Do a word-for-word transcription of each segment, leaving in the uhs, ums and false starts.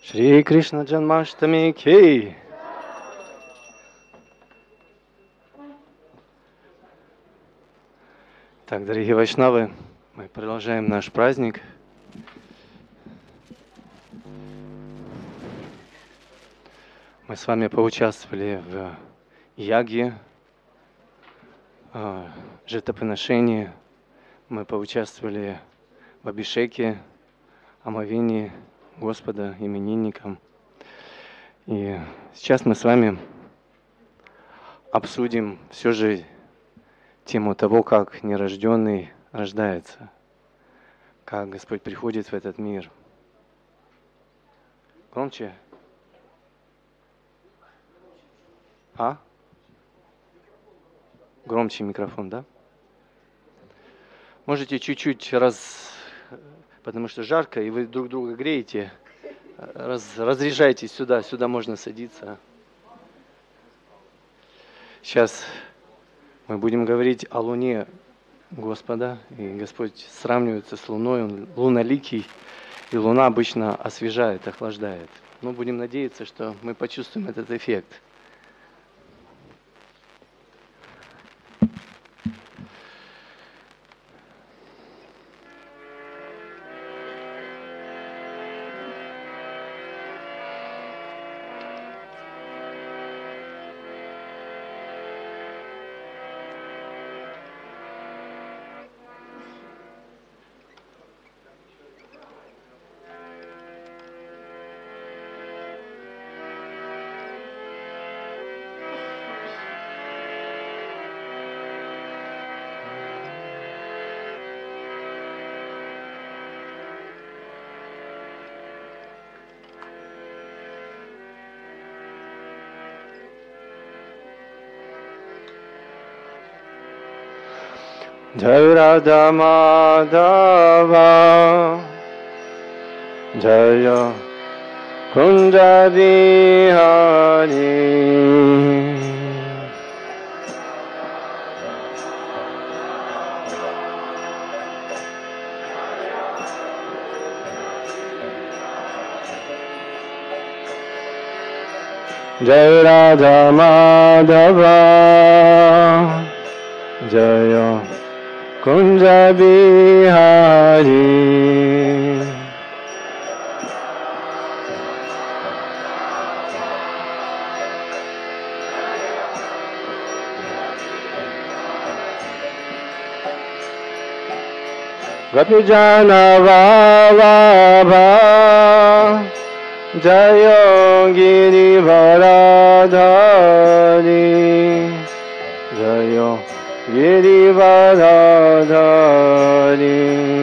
Шри Кришна Джанмаштами Ки! Так, дорогие вайшнавы, мы продолжаем наш праздник. Мы с вами поучаствовали в яге, жертвоприношении, мы поучаствовали в абишеке, омовении Господа именинникам. И сейчас мы с вами обсудим все же тему того, как нерожденный рождается, как Господь приходит в этот мир. Громче? А? Громче микрофон, да? Можете чуть-чуть раз, потому что жарко, и вы друг друга греете, раз, разряжайтесь сюда, сюда можно садиться. Сейчас мы будем говорить о Луне Господа, и Господь сравнивается с Луной, Он луноликий, и Луна обычно освежает, охлаждает. Но будем надеяться, что мы почувствуем этот эффект. Jai Radha Madhava Jaya Kunja Bihari Jai Radha Madhava Jaya Kunja Bihari Gopijana Vallabha Jayo Girivaradhari Jayo Girivaradhari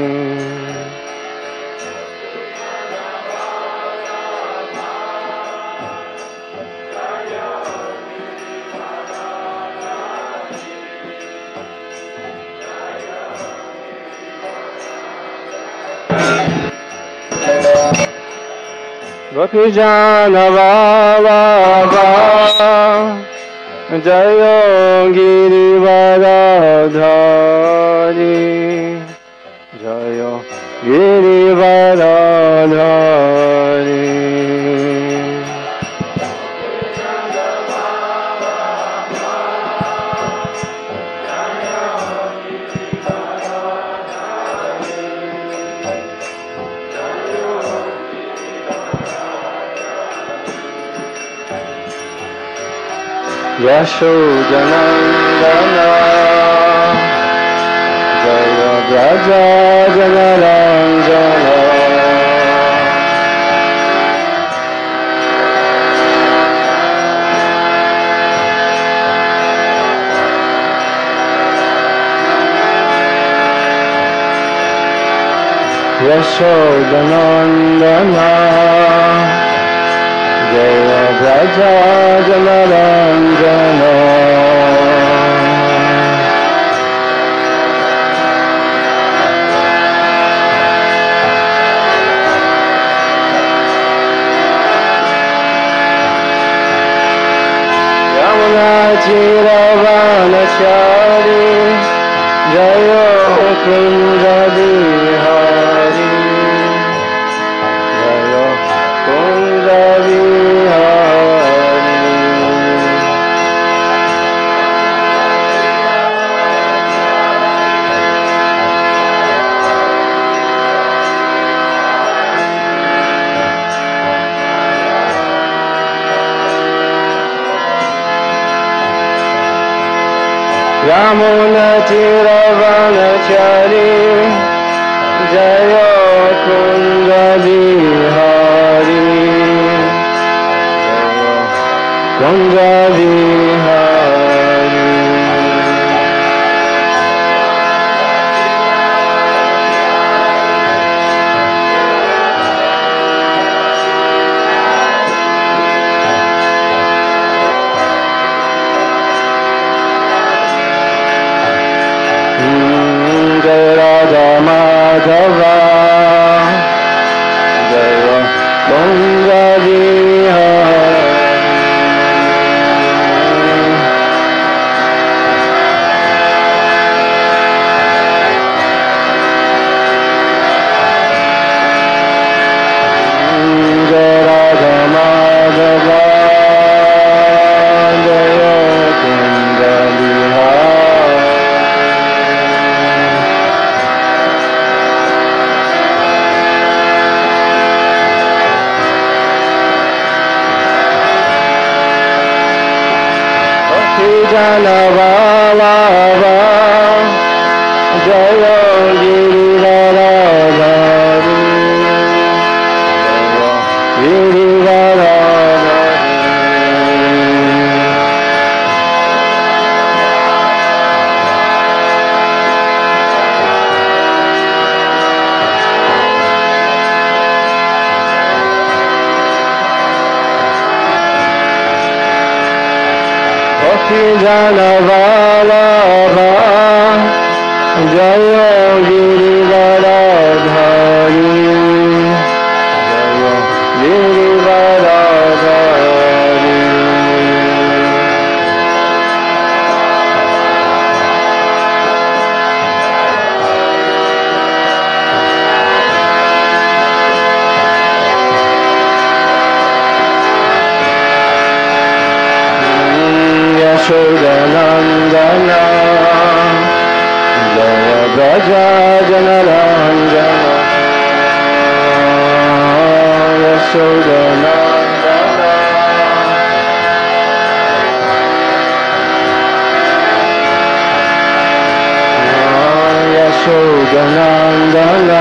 Gopijana Vallabha Jayo Girivaradhari Jayo Girivaradhari Yashodanandana Jaya Braja Janaranjana Yashodanandana Jaya Braja Janaranjana Yamuna Chiravanachari Jaya Kunja Bihari Jaya Kunja Yamunatiravanachari Jaya Kunda Vihari Kunda Vihari Jaya Radha Madhava Jaya Kunda Vihari Jaya Radha Madhava Jaya Kunda Vihari Janavalava Jaya Girivaradhari Janavalava Jaya Girivaradhari Jaya Girivaradhari Yashodanandana Jaya Braja Janaranjana Yashodanandana Yashodanandana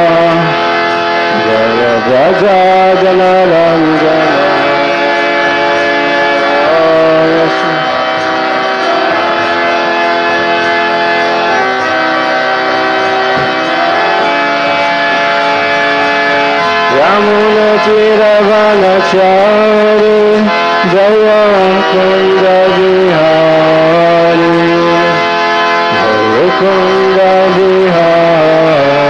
Jaya Braja Janaranjana Yamunatiravanachari Jaya Kunda Vihari Jaya Kunda Vihari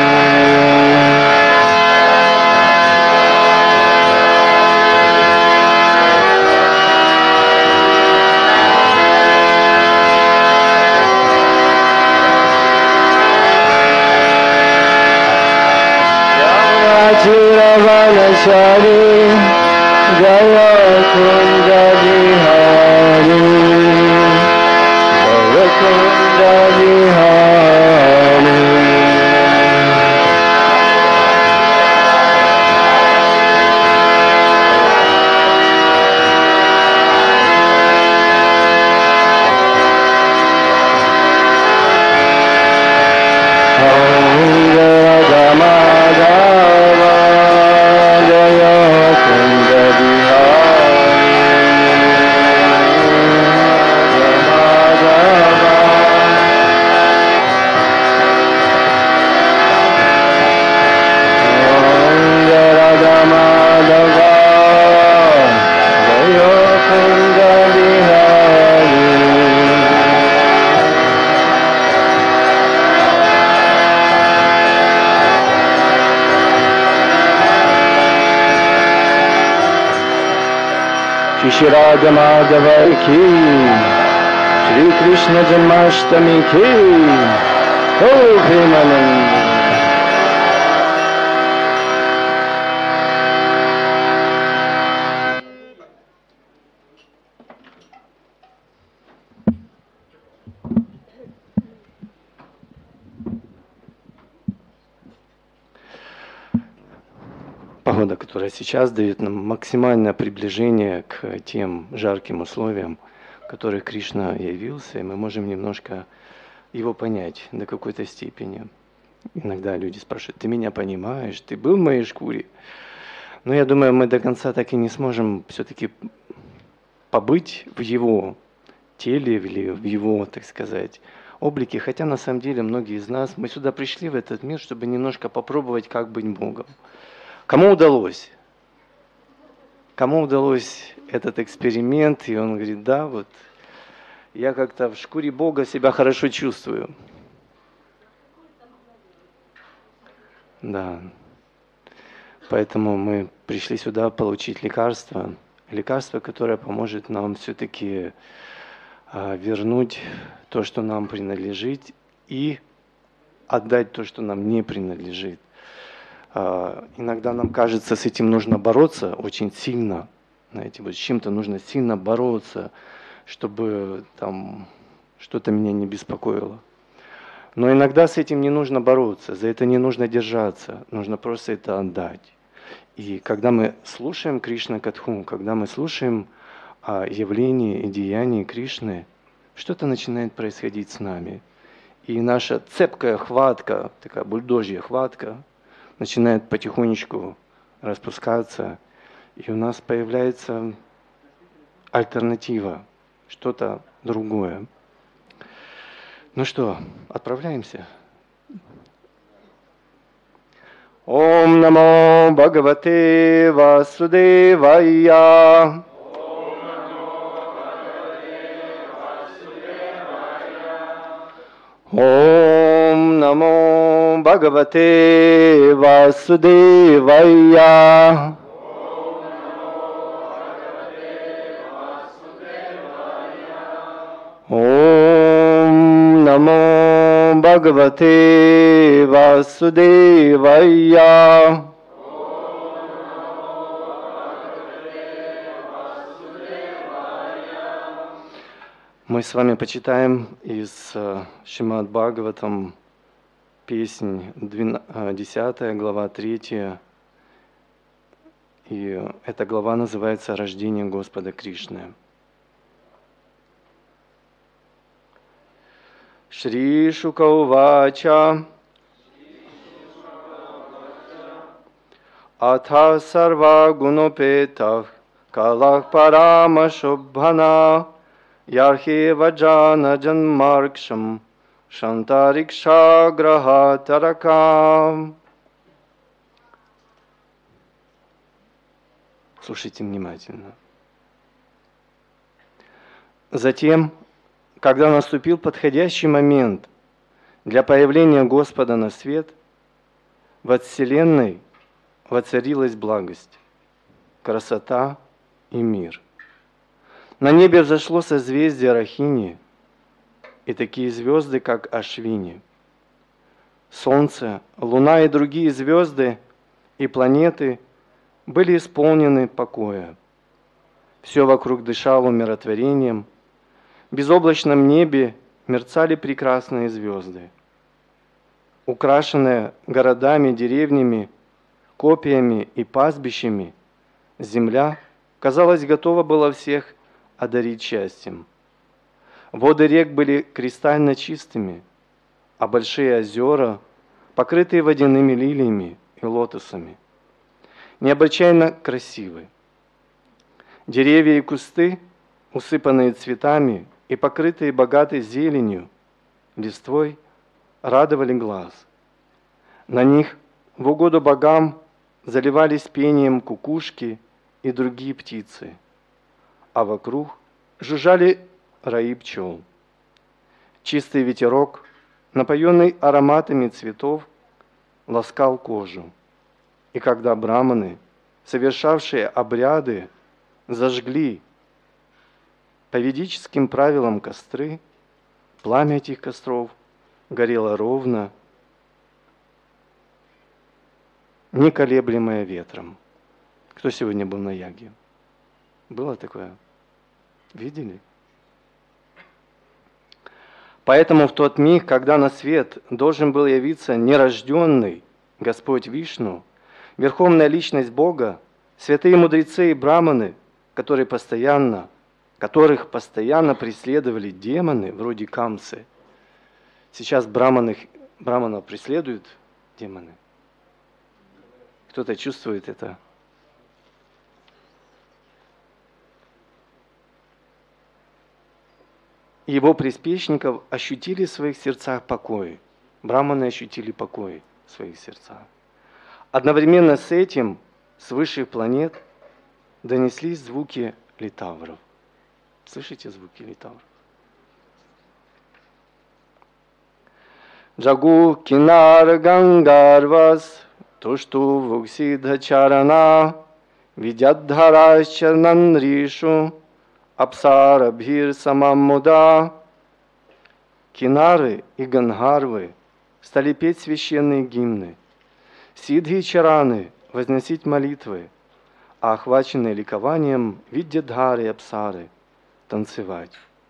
Yamunatiravanachari Jaya Kunda Vihari Jaya Kunda Vihari Jaya Madhava Jaya Kunda Shri Radha Madhava ki, Shri Krishna Janmashtami ki, Oh Premanand. Погода, которая сейчас дает нам максимальное приближение к тем жарким условиям, в которых Кришна явился, и мы можем немножко его понять до какой-то степени. Иногда люди спрашивают: ты меня понимаешь, ты был в моей шкуре? Но я думаю, мы до конца так и не сможем все-таки побыть в его теле или в его, так сказать, облике. Хотя на самом деле многие из нас, мы сюда пришли в этот мир, чтобы немножко попробовать, как быть Богом. Кому удалось? Кому удалось этот эксперимент? И он говорит: да, вот я как-то в шкуре Бога себя хорошо чувствую. Да. Поэтому мы пришли сюда получить лекарство. Лекарство, которое поможет нам все-таки а, вернуть то, что нам принадлежит, и отдать то, что нам не принадлежит. А, иногда нам кажется, с этим нужно бороться очень сильно. Знаете, вот с чем-то нужно сильно бороться, чтобы там что-то меня не беспокоило. Но иногда с этим не нужно бороться, за это не нужно держаться, нужно просто это отдать. И когда мы слушаем Кришна Катху, когда мы слушаем о явлении и деянии Кришны, что-то начинает происходить с нами. И наша цепкая хватка, такая бульдожья хватка, начинает потихонечку распускаться, и у нас появляется альтернатива, что-то другое. Ну что, отправляемся? Ом намо Бхагавате Васудевая. Ом намо Бхагавате Васудевая. Ом намо Бхагавате Васудевая. Мы с вами почитаем из Шримад Бхагаватам песнь десятая, глава третья. И эта глава называется «Рождение Господа Кришны». Шри Шука увача атха сарва гунопетах калах парама шубхана ярхи ваджана джанмаркшам шантарикша граха таракам. Слушайте внимательно. Затем, когда наступил подходящий момент для появления Господа на свет, во Вселенной воцарилась благость, красота и мир. На небе взошло созвездие Рахини и такие звезды, как Ашвини. Солнце, Луна и другие звезды и планеты были исполнены покоя. Все вокруг дышало умиротворением. В безоблачном небе мерцали прекрасные звезды. Украшенная городами, деревнями, копиями и пастбищами, земля, казалось, готова была всех одарить счастьем. Воды рек были кристально чистыми, а большие озера, покрытые водяными лилиями и лотосами, необычайно красивы. Деревья и кусты, усыпанные цветами и покрытые богатой зеленью, листвой, радовали глаз. На них в угоду богам заливались пением кукушки и другие птицы, а вокруг жужжали раи пчел. Чистый ветерок, напоенный ароматами цветов, ласкал кожу. И когда браманы, совершавшие обряды, зажгли по ведическим правилам костры, пламя этих костров горело ровно, не колеблемое ветром. Кто сегодня был на яге? Было такое? Видели? Поэтому в тот миг, когда на свет должен был явиться нерожденный Господь Вишну, Верховная Личность Бога, святые мудрецы и браманы, которые постоянно которых постоянно преследовали демоны, вроде Камсы. Сейчас браманы, браманов преследуют демоны. Кто-то чувствует это? Его приспешников ощутили в своих сердцах покой. Браманы ощутили покой в своих сердцах. Одновременно с этим с высших планет донеслись звуки литавров. Слышите звуки литавров? Джагу кинар гангарвас тушту вуксидхачарана видяддхара чернанришу апсарабхир самаммуда. Кинары и гангарвы стали петь священные гимны, сиддхи и чараны возносить молитвы, а охваченные ликованием виддхары и апсары танцевать.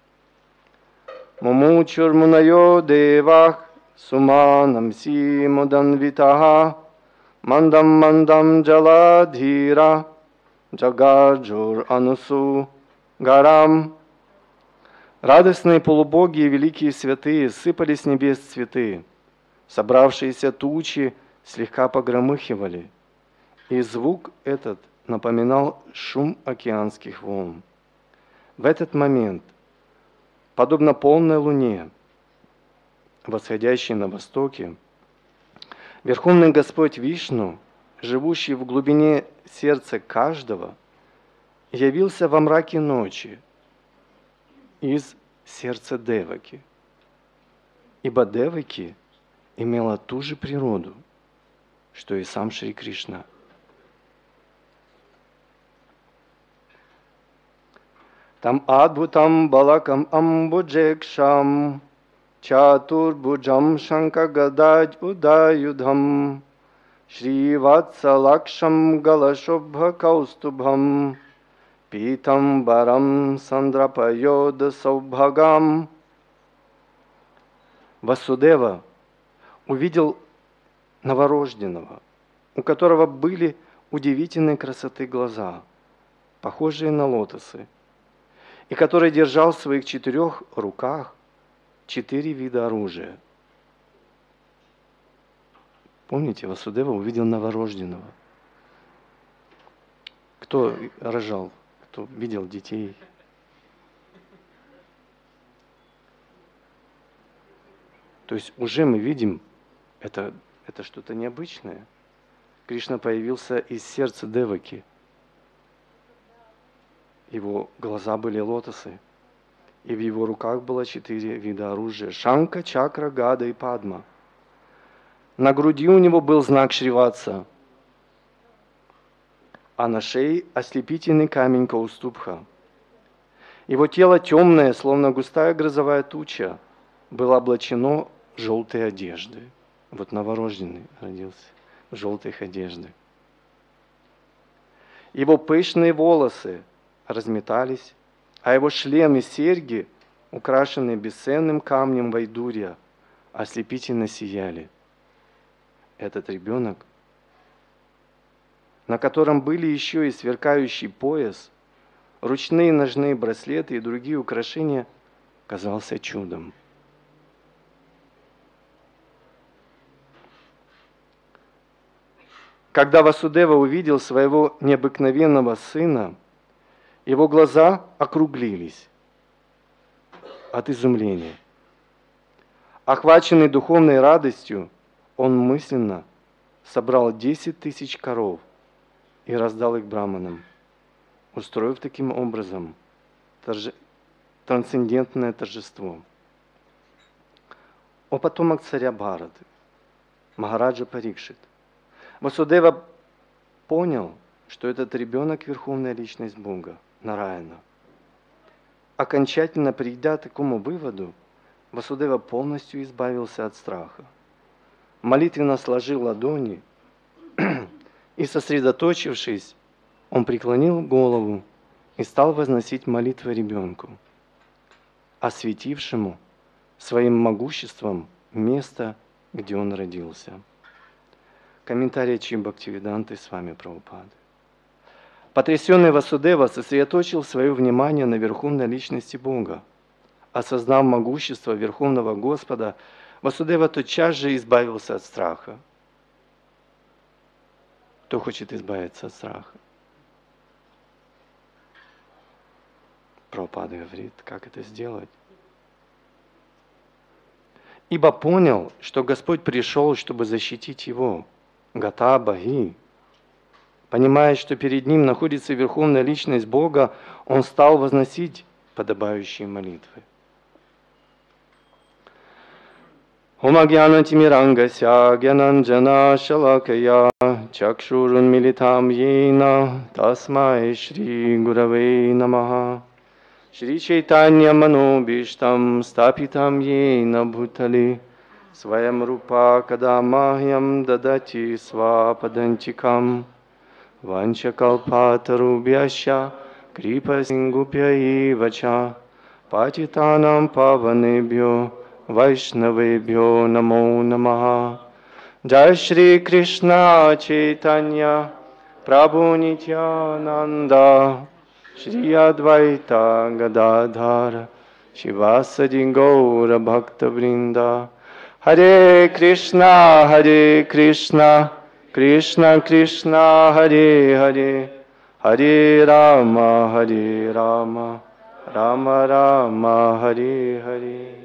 Мумучур мунайо девах суманам си муданвитаха мандам мандам джаладхира джагаджур анусу гарам. Радостные полубоги и великие святые сыпали с небес цветы. Собравшиеся тучи слегка погромыхивали, и звук этот напоминал шум океанских волн. В этот момент, подобно полной луне, восходящей на востоке, Верховный Господь Вишну, живущий в глубине сердца каждого, явился во мраке ночи из сердца Деваки. Ибо Деваки имела ту же природу, что и сам Шри Кришна. Там адбхутам балакам амбуджекшам чатурбуджам шанкагададь удаюдхам шриватсалакшам галашобха каустубхам питамбарам сандрапайода саубхагам. Васудева увидел новорожденного, у которого были удивительной красоты глаза, похожие на лотосы, и который держал в своих четырех руках четыре вида оружия. Помните, Васудева увидел новорожденного. Кто рожал, кто видел детей? То есть уже мы видим, это, это что-то необычное. Кришна появился из сердца Деваки. Его глаза были лотосы, и в его руках было четыре вида оружия: Шанка, Чакра, Гада и Падма. На груди у него был знак Шриватса, а на шее ослепительный камень Каустубха. Его тело темное, словно густая грозовая туча, было облачено в желтые одежды. Вот новорожденный родился в желтых одеждах. Его пышные волосы разметались, а его шлем и серьги, украшенные бесценным камнем вайдурья, ослепительно сияли. Этот ребенок, на котором были еще и сверкающий пояс, ручные ножные браслеты и другие украшения, казался чудом. Когда Васудева увидел своего необыкновенного сына, его глаза округлились от изумления. Охваченный духовной радостью, он мысленно собрал десять тысяч коров и раздал их браманам, устроив таким образом торже... трансцендентное торжество. О потомок царя Бхараты, Махараджа Парикшит, Васудева понял, что этот ребенок – верховная личность Бога, Нараяна. Окончательно придя к такому выводу, Васудева полностью избавился от страха. Молитвенно сложил ладони и, сосредоточившись, он преклонил голову и стал возносить молитвы ребенку, осветившему своим могуществом место, где он родился. Комментарий Чи Бхактивиданты с вами Прабхупады. Потрясенный Васудева сосредоточил свое внимание на верховной личности Бога. Осознав могущество Верховного Господа, Васудева тотчас же избавился от страха. Кто хочет избавиться от страха? Прабхупада говорит, как это сделать. Ибо понял, что Господь пришел, чтобы защитить его. Гата Баги. Понимая, что перед ним находится верховная личность Бога, он стал возносить подобающие молитвы. Ом агьянатимирангася гьянанджана шалакая чакшурун милитам йена тасмай шри гуравей намаха Шри Чайтанья Манобиштам Стапитам Йена Бхутали Сваям Рупа Кадамахьям Дадати Свападантикам Ванчакалпатарубьяща Крипа Сингупья Ивача Патитанам Паванебьо Вайшнавебьо Намо Намаха Джай Шри Кришна Чайтанья Прабху Нитьянанда Шри Адвайта Гададхара Шивасади Гаура Бхакта Вринда Харе Кришна, Харе Кришна, Кришна Кришна, Харе Харе, Харе Рама, Харе Рама, Рама Рама, Харе Харе.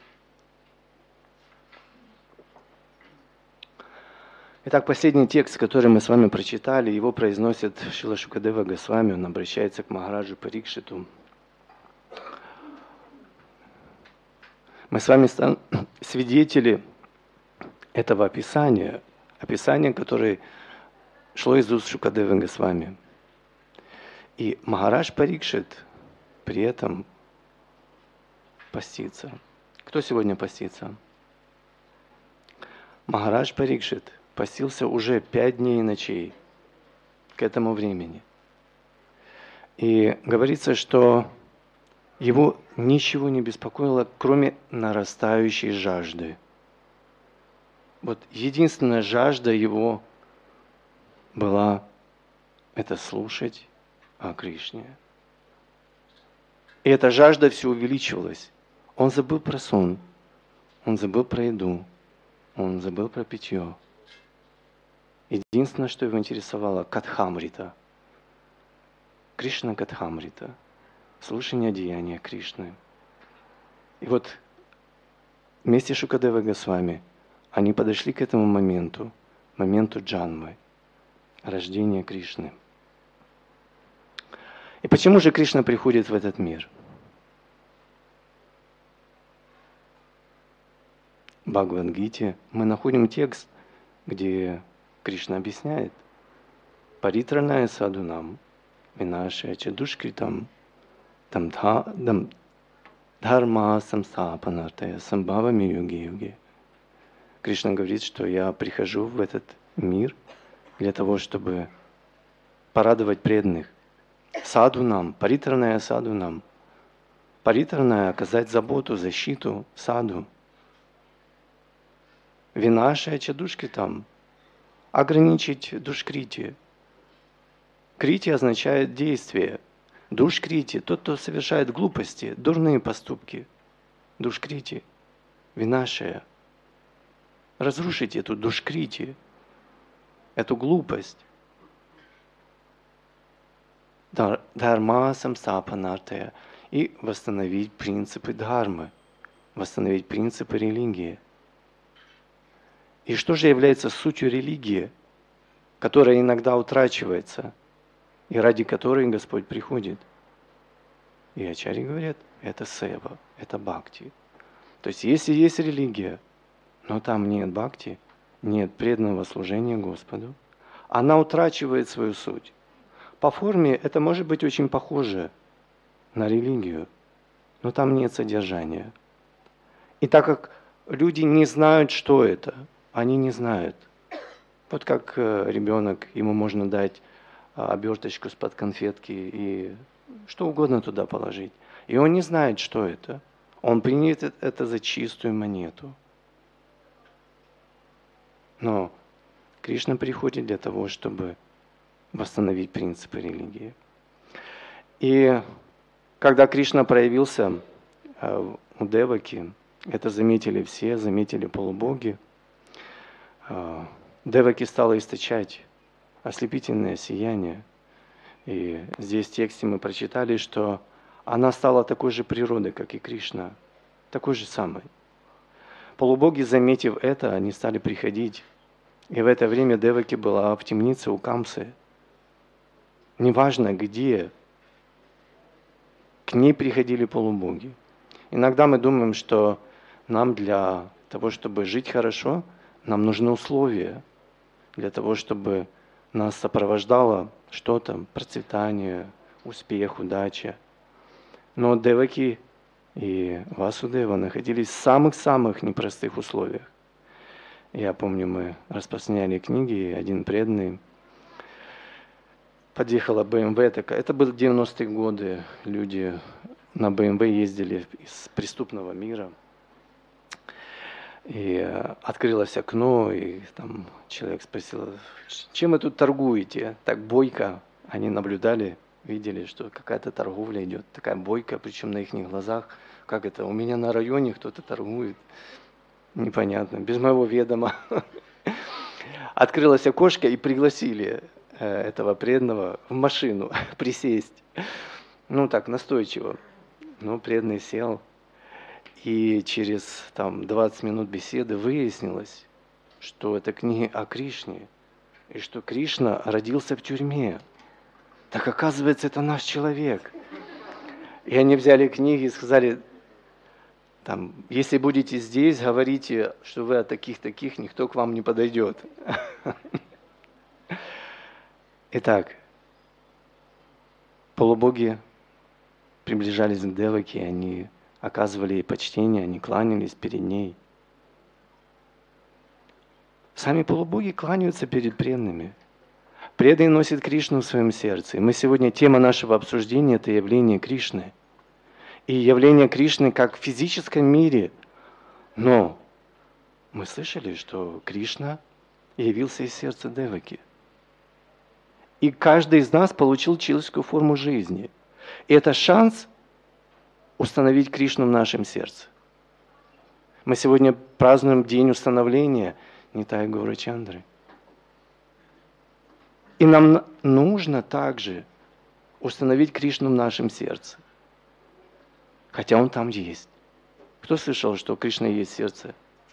Итак, последний текст, который мы с вами прочитали, его произносит Шрила Шукадева Госвами, он обращается к Махараджу Парикшиту. Мы с вами свидетели этого описания, описания, которое шло из уст Шукадевы Госвами. И Махарадж Парикшит при этом постится. Кто сегодня постится? Махарадж Парикшит постился уже пять дней и ночей к этому времени. И говорится, что его ничего не беспокоило, кроме нарастающей жажды. Вот единственная жажда его была это слушать о Кришне. И эта жажда все увеличивалась. Он забыл про сон, он забыл про еду, он забыл про питье. Единственное, что его интересовало, Катхамрита. Кришна Катхамрита. Слушание деяния Кришны. И вот вместе с Шукадевой Госвами они подошли к этому моменту, моменту джанмы, рождения Кришны. И почему же Кришна приходит в этот мир? В Бхагавад-гите мы находим текст, где Кришна объясняет: паритраная садунам, винашая чадушкритам, там дхарма самстапанартая самбхавами юги-юги. Кришна говорит, что я прихожу в этот мир для того, чтобы порадовать преданных. Садунам, паритраная садунам. Паритраная — оказать заботу, защиту саду. Винашая чадушкритам — ограничить душкрити. Крити означает действие. Душкрити — тот, кто совершает глупости, дурные поступки. Душкрити, винашая. Разрушить эту душкрити, эту глупость. Дхарма самстапанартая. И восстановить принципы дхармы, восстановить принципы религии. И что же является сутью религии, которая иногда утрачивается, и ради которой Господь приходит? И ачарьи говорят, это сева, это бхакти. То есть, если есть религия, но там нет бхакти, нет преданного служения Господу, она утрачивает свою суть. По форме это может быть очень похоже на религию, но там нет содержания. И так как люди не знают, что это, они не знают. Вот как ребенок, ему можно дать оберточку из-под конфетки и что угодно туда положить. И он не знает, что это. Он принят это за чистую монету. Но Кришна приходит для того, чтобы восстановить принципы религии. И когда Кришна проявился у Деваки, это заметили все, заметили полубоги, Деваки стала источать ослепительное сияние. И здесь в тексте мы прочитали, что она стала такой же природой, как и Кришна, такой же самой. Полубоги, заметив это, они стали приходить. И в это время Деваки была в темнице у Камсы. Неважно где, к ней приходили полубоги. Иногда мы думаем, что нам для того, чтобы жить хорошо, нам нужны условия. Для того, чтобы нас сопровождало что-то, процветание, успех, удача. Но Деваки и Васудева находились в самых-самых непростых условиях. Я помню, мы распространяли книги, и один преданный подъехала бэ эм вэ такая. Это были девяностые годы, люди на бэ эм вэ ездили из преступного мира. И открылось окно, и там человек спросил, чем вы тут торгуете? Так бойко. Они наблюдали, видели, что какая-то торговля идет, такая бойкая, причем на их глазах. Как это? У меня на районе кто-то торгует. Непонятно, без моего ведома. Открылось окошко и пригласили этого преданного в машину присесть. Ну так, настойчиво. Ну, преданный сел. И через там, двадцать минут беседы выяснилось, что это книги о Кришне, и что Кришна родился в тюрьме. Так оказывается, это наш человек. И они взяли книги и сказали, там, если будете здесь, говорите, что вы от таких-таких, никто к вам не подойдет. Итак, полубоги приближались к Деваке, они оказывали ей почтение, они кланялись перед ней. Сами полубоги кланяются перед преданными. Преданный носит Кришну в своем сердце. И мы сегодня, тема нашего обсуждения – это явление Кришны. И явление Кришны как в физическом мире. Но мы слышали, что Кришна явился из сердца Деваки. И каждый из нас получил человеческую форму жизни. И это шанс установить Кришну в нашем сердце. Мы сегодня празднуем день установления Нитая Гаурачандры. И нам нужно также установить Кришну в нашем сердце. Хотя Он там есть. Кто слышал, что Кришна есть в сердце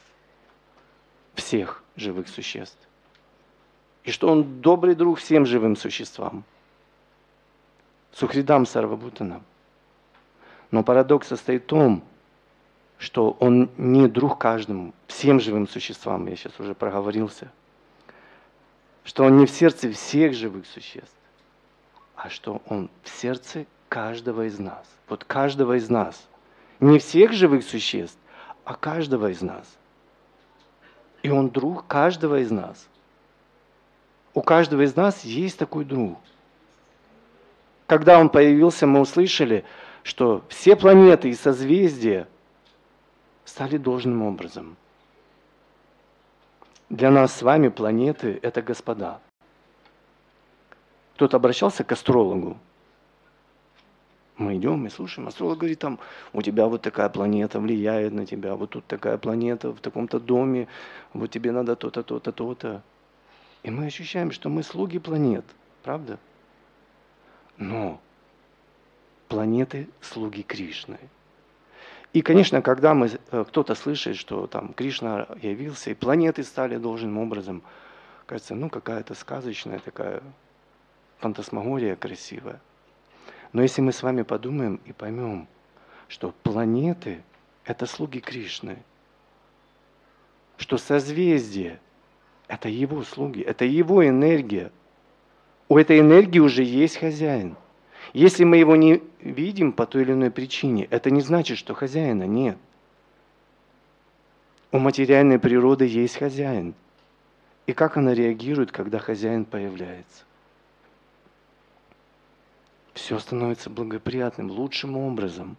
всех живых существ? И что Он добрый друг всем живым существам. Сухридам Сарвабхутанам. Но парадокс состоит в том, что Он не друг каждому, всем живым существам, я сейчас уже проговорился, что Он не в сердце всех живых существ, а что Он в сердце каждого из нас. Вот каждого из нас. Не всех живых существ, а каждого из нас. И Он друг каждого из нас. У каждого из нас есть такой друг. Когда Он появился, мы услышали, что все планеты и созвездия стали должным образом. Для нас с вами планеты – это господа. Кто-то обращался к астрологу. Мы идем и слушаем. Астролог говорит, там, у тебя вот такая планета влияет на тебя, вот тут такая планета в таком-то доме, вот тебе надо то-то, то-то, то-то. И мы ощущаем, что мы слуги планет, правда? Но планеты – слуги Кришны. И, конечно, когда мы, кто-то слышит, что там Кришна явился, и планеты стали должным образом, кажется, ну какая-то сказочная такая фантасмагория красивая. Но если мы с вами подумаем и поймем, что планеты – это слуги Кришны, что созвездие – это Его слуги, это Его энергия. У этой энергии уже есть хозяин. Если мы его не видим по той или иной причине, это не значит, что хозяина нет. У материальной природы есть хозяин. И как она реагирует, когда хозяин появляется? Все становится благоприятным, лучшим образом.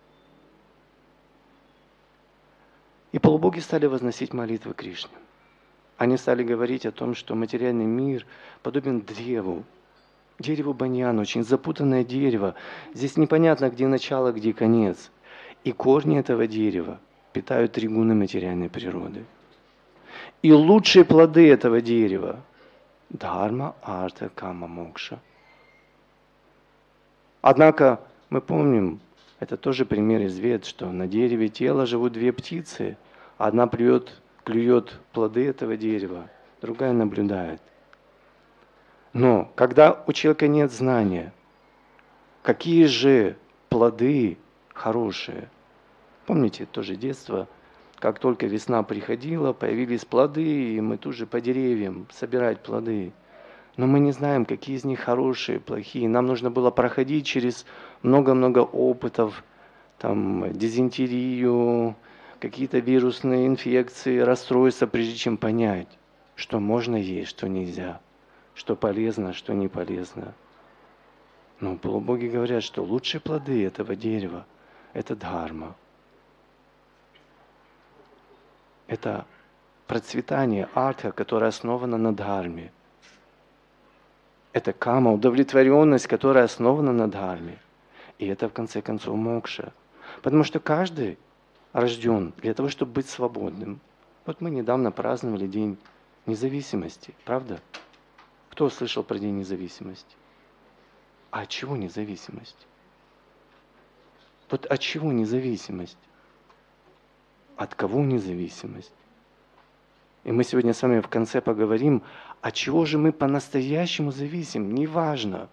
И полубоги стали возносить молитвы Кришне. Они стали говорить о том, что материальный мир подобен древу, Дерево баньян, очень запутанное дерево. Здесь непонятно, где начало, где конец. И корни этого дерева питают три гуны материальной природы. И лучшие плоды этого дерева – дхарма, арта, кама, мокша. Однако мы помним, это тоже пример из Вед, что на дереве тела живут две птицы. Одна плюет, клюет плоды этого дерева, другая наблюдает. Но когда у человека нет знания, какие же плоды хорошие? Помните, тоже детство, как только весна приходила, появились плоды, и мы тут же по деревьям собирать плоды. Но мы не знаем, какие из них хорошие, плохие. Нам нужно было проходить через много-много опытов, там, дизентерию, какие-то вирусные инфекции, расстройства, прежде чем понять, что можно есть, что нельзя, что полезно, что не полезно. Но полубоги говорят, что лучшие плоды этого дерева – это дхарма. Это процветание артха, которое основано на дхарме. Это кама, удовлетворенность, которая основана на дхарме. И это, в конце концов, мокша. Потому что каждый рожден для того, чтобы быть свободным. Вот мы недавно праздновали День независимости, правда? Кто слышал про День независимости? А от чего независимость? Вот от чего независимость? От кого независимость? И мы сегодня с вами в конце поговорим, от чего же мы по-настоящему зависим. Неважно,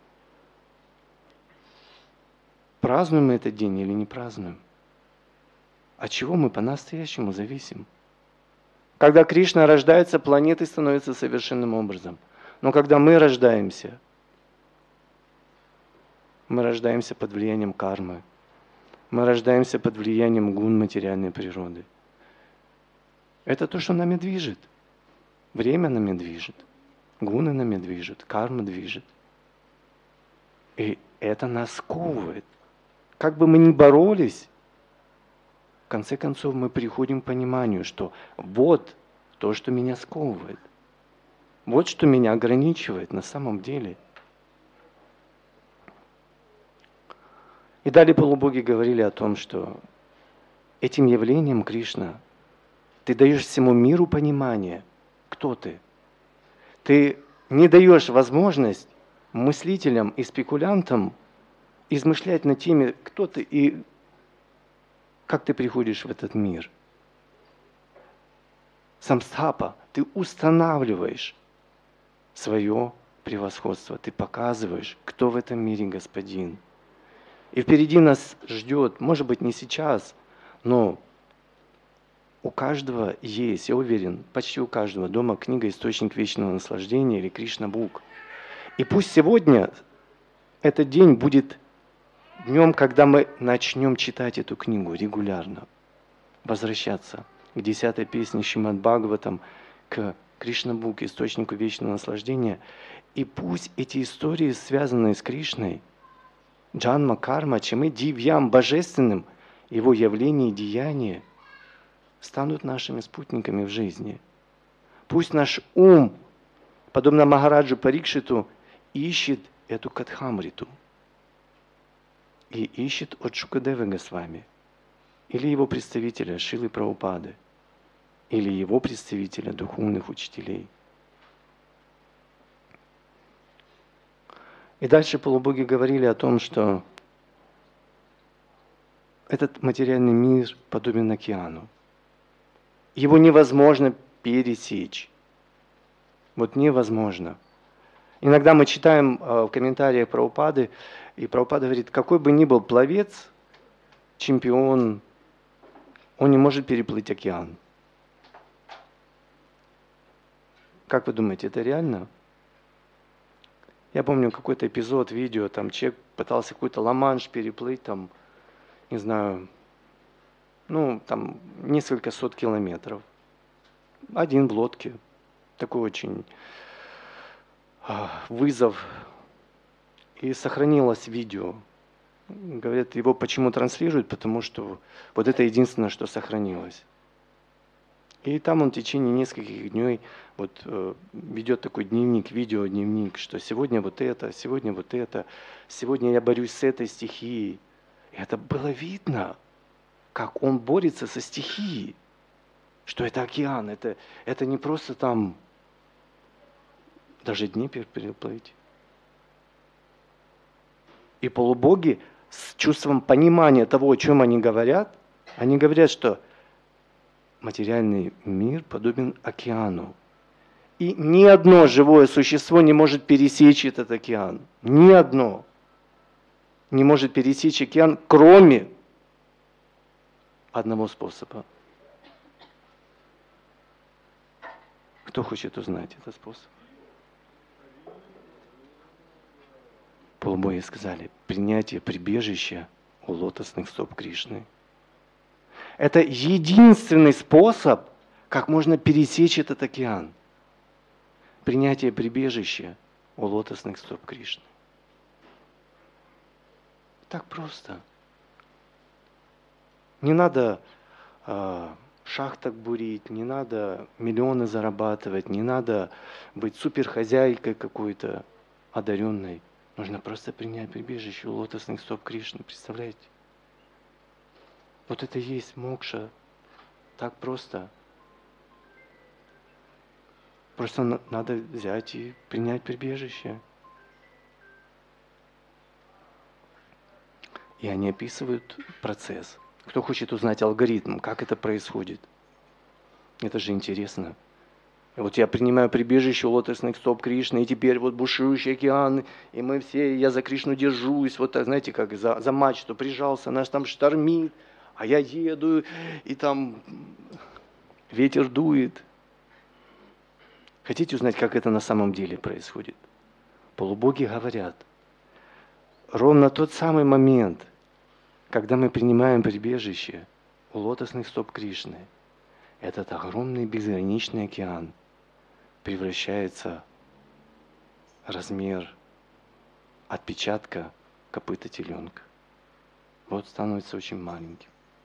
празднуем мы этот день или не празднуем. От чего мы по-настоящему зависим? Когда Кришна рождается, планеты становятся совершенным образом. Но когда мы рождаемся, мы рождаемся под влиянием кармы. Мы рождаемся под влиянием гун материальной природы. Это то, что нами движет. Время нами движет. Гуны нами движет. Карма движет. И это нас сковывает. Как бы мы ни боролись, в конце концов мы приходим к пониманию, что вот то, что меня сковывает. Вот что меня ограничивает на самом деле. И далее полубоги говорили о том, что этим явлением Кришна ты даешь всему миру понимание, кто ты. Ты не даешь возможность мыслителям и спекулянтам измышлять над теми, кто ты и как ты приходишь в этот мир. Самстхапа, ты устанавливаешь свое превосходство, ты показываешь, кто в этом мире господин. И впереди нас ждет, может быть, не сейчас, но у каждого есть, я уверен, почти у каждого дома книга «Источник вечного наслаждения» или «Кришна Бук». И пусть сегодня этот день будет днем, когда мы начнем читать эту книгу регулярно, возвращаться к десятой песне Шримад Бхагаватам, к Кришна Бук, «Источнику вечного наслаждения». И пусть эти истории, связанные с Кришной, джанма, карма, чамы, дивьям, божественным, его явление и деяние, станут нашими спутниками в жизни. Пусть наш ум, подобно Махараджу Парикшиту, ищет эту Катхамриту. И ищет от Шукадевы Госвами, или его представителя Шилы Прабхупады, или его представителя духовных учителей. И дальше полубоги говорили о том, что этот материальный мир подобен океану. Его невозможно пересечь. Вот невозможно. Иногда мы читаем в комментариях Прабхупады, и Прабхупада говорит, какой бы ни был пловец, чемпион, он не может переплыть океан. Как вы думаете, это реально? Я помню какой-то эпизод, видео, там человек пытался какой-то Ла-Манш переплыть, там, не знаю, ну, там, несколько сот километров. Один в лодке. Такой очень а, вызов. И сохранилось видео. Говорят, его почему транслируют, потому что вот это единственное, что сохранилось. И там он в течение нескольких дней вот, э, ведет такой дневник, видеодневник, что сегодня вот это, сегодня вот это, сегодня я борюсь с этой стихией. И это было видно, как он борется со стихией, что это океан, это, это не просто там даже Днепр переплыть. И полубоги с чувством понимания того, о чем они говорят, они говорят, что материальный мир подобен океану. И ни одно живое существо не может пересечь этот океан. Ни одно не может пересечь океан, кроме одного способа. Кто хочет узнать этот способ? Полубоги сказали, принятие прибежища у лотосных стоп Кришны. Это единственный способ, как можно пересечь этот океан. Принятие прибежища у лотосных стоп Кришны. Так просто. Не надо э, шахтах бурить, не надо миллионы зарабатывать, не надо быть суперхозяйкой какой-то одаренной. Нужно просто принять прибежище у лотосных стоп Кришны. Представляете? Вот это и есть мокша. Так просто. Просто надо взять и принять прибежище. И они описывают процесс. Кто хочет узнать алгоритм, как это происходит? Это же интересно. Вот я принимаю прибежище у лотосных стоп Кришны, и теперь вот бушующий океан, и мы все, я за Кришну держусь, вот так, знаете, как за, за мачту прижался, нас там штормит, а я еду, и там ветер дует. Хотите узнать, как это на самом деле происходит? Полубоги говорят, ровно тот самый момент, когда мы принимаем прибежище у лотосных стоп Кришны, этот огромный безграничный океан превращается в размер отпечатка копыта теленка. Вот становится очень маленьким.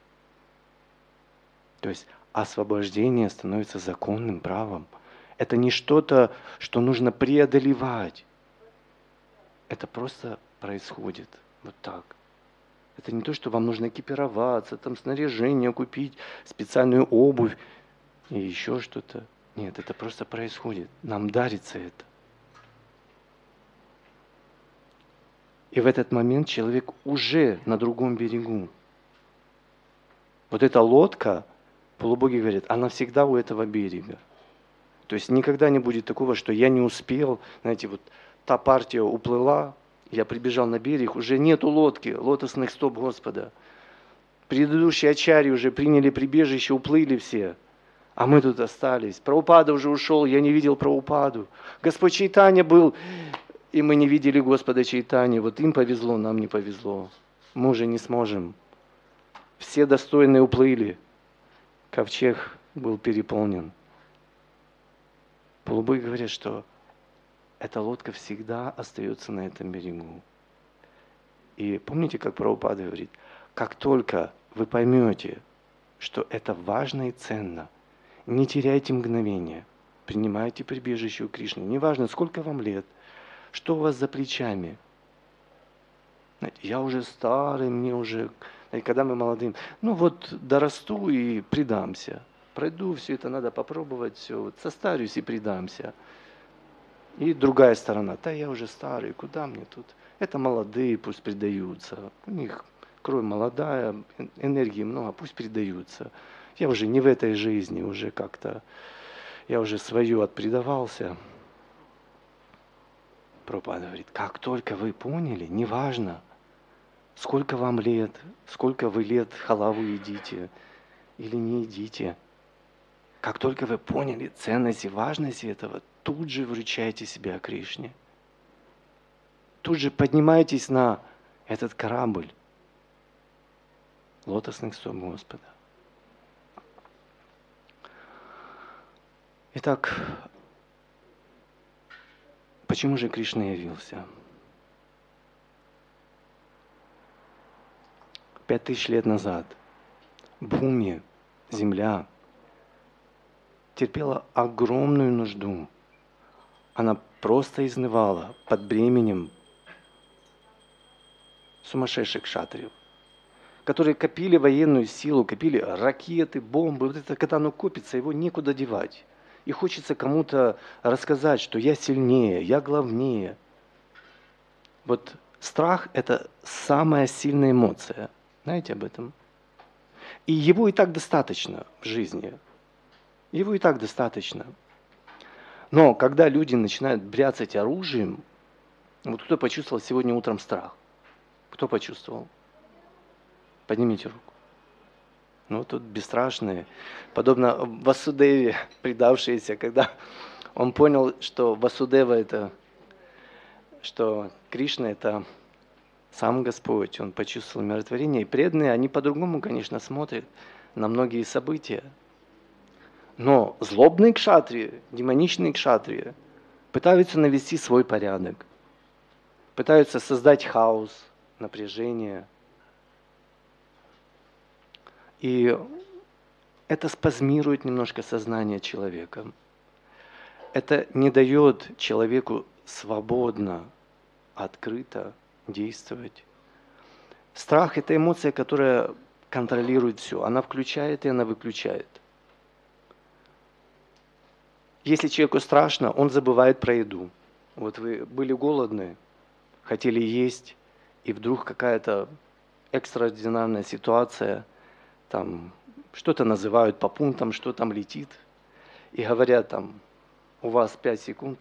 То есть освобождение становится законным правом. Это не что-то, что нужно преодолевать. Это просто происходит вот так. Это не то, что вам нужно экипироваться, там снаряжение купить, специальную обувь и еще что-то. Нет, это просто происходит. Нам дарится это. И в этот момент человек уже на другом берегу. Вот эта лодка, полубоги говорят, она всегда у этого берега. То есть никогда не будет такого, что я не успел, знаете, вот та партия уплыла, я прибежал на берег, уже нету лодки, лотосных стоп Господа. Предыдущие ачарьи уже приняли прибежище, уплыли все, а мы тут остались. Прабхупада уже ушел, я не видел Прабхупаду. Господь Чайтанья был, и мы не видели Господа Чайтаньи. Вот им повезло, нам не повезло. Мы уже не сможем. Все достойные уплыли. Ковчег был переполнен. Полубоги говорят, что эта лодка всегда остается на этом берегу. И помните, как Прабхупада говорит, как только вы поймете, что это важно и ценно, не теряйте мгновения, принимайте прибежище у Кришны. Неважно, сколько вам лет, что у вас за плечами. Знаете, я уже старый, мне уже... Знаете, когда мы молодым, ну вот дорасту и предамся. Пройду, все это надо попробовать, все, вот состарюсь и предамся. И другая сторона, да я уже старый, куда мне тут? Это молодые, пусть предаются. У них кровь молодая, энергии много, пусть предаются. Я уже не в этой жизни, уже как-то, я уже свое отпредавался. Прабхупада говорит, как только вы поняли, неважно, сколько вам лет, сколько вы лет халаву едите или не едите, как только вы поняли ценность и важность этого, тут же вручайте себя Кришне. Тут же поднимайтесь на этот корабль лотосных стоп Господа. Итак, почему же Кришна явился? Пять тысяч лет назад Бхуми, земля, терпела огромную нужду. Она просто изнывала под бременем сумасшедших кшатриев, которые копили военную силу, копили ракеты, бомбы. Вот это, когда оно копится, его некуда девать. И хочется кому-то рассказать, что я сильнее, я главнее. Вот страх – это самая сильная эмоция. Знаете об этом? И его и так достаточно в жизни. Его и так достаточно. Но когда люди начинают бряцать оружием, вот кто почувствовал сегодня утром страх? Кто почувствовал? Поднимите руку. Ну, тут бесстрашные. Подобно Васудеве, предавшиеся, когда он понял, что Васудева это, что Кришна это сам Господь, он почувствовал умиротворение. И преданные, они по-другому, конечно, смотрят на многие события. Но злобные кшатрии, демоничные кшатрии пытаются навести свой порядок, пытаются создать хаос, напряжение. И это спазмирует немножко сознание человека. Это не дает человеку свободно, открыто действовать. Страх – это эмоция, которая контролирует все. Она включает и она выключает. Если человеку страшно, он забывает про еду. Вот вы были голодны, хотели есть, и вдруг какая-то экстраординарная ситуация, там что-то называют по пунктам, что там летит, и говорят там, у вас пять секунд,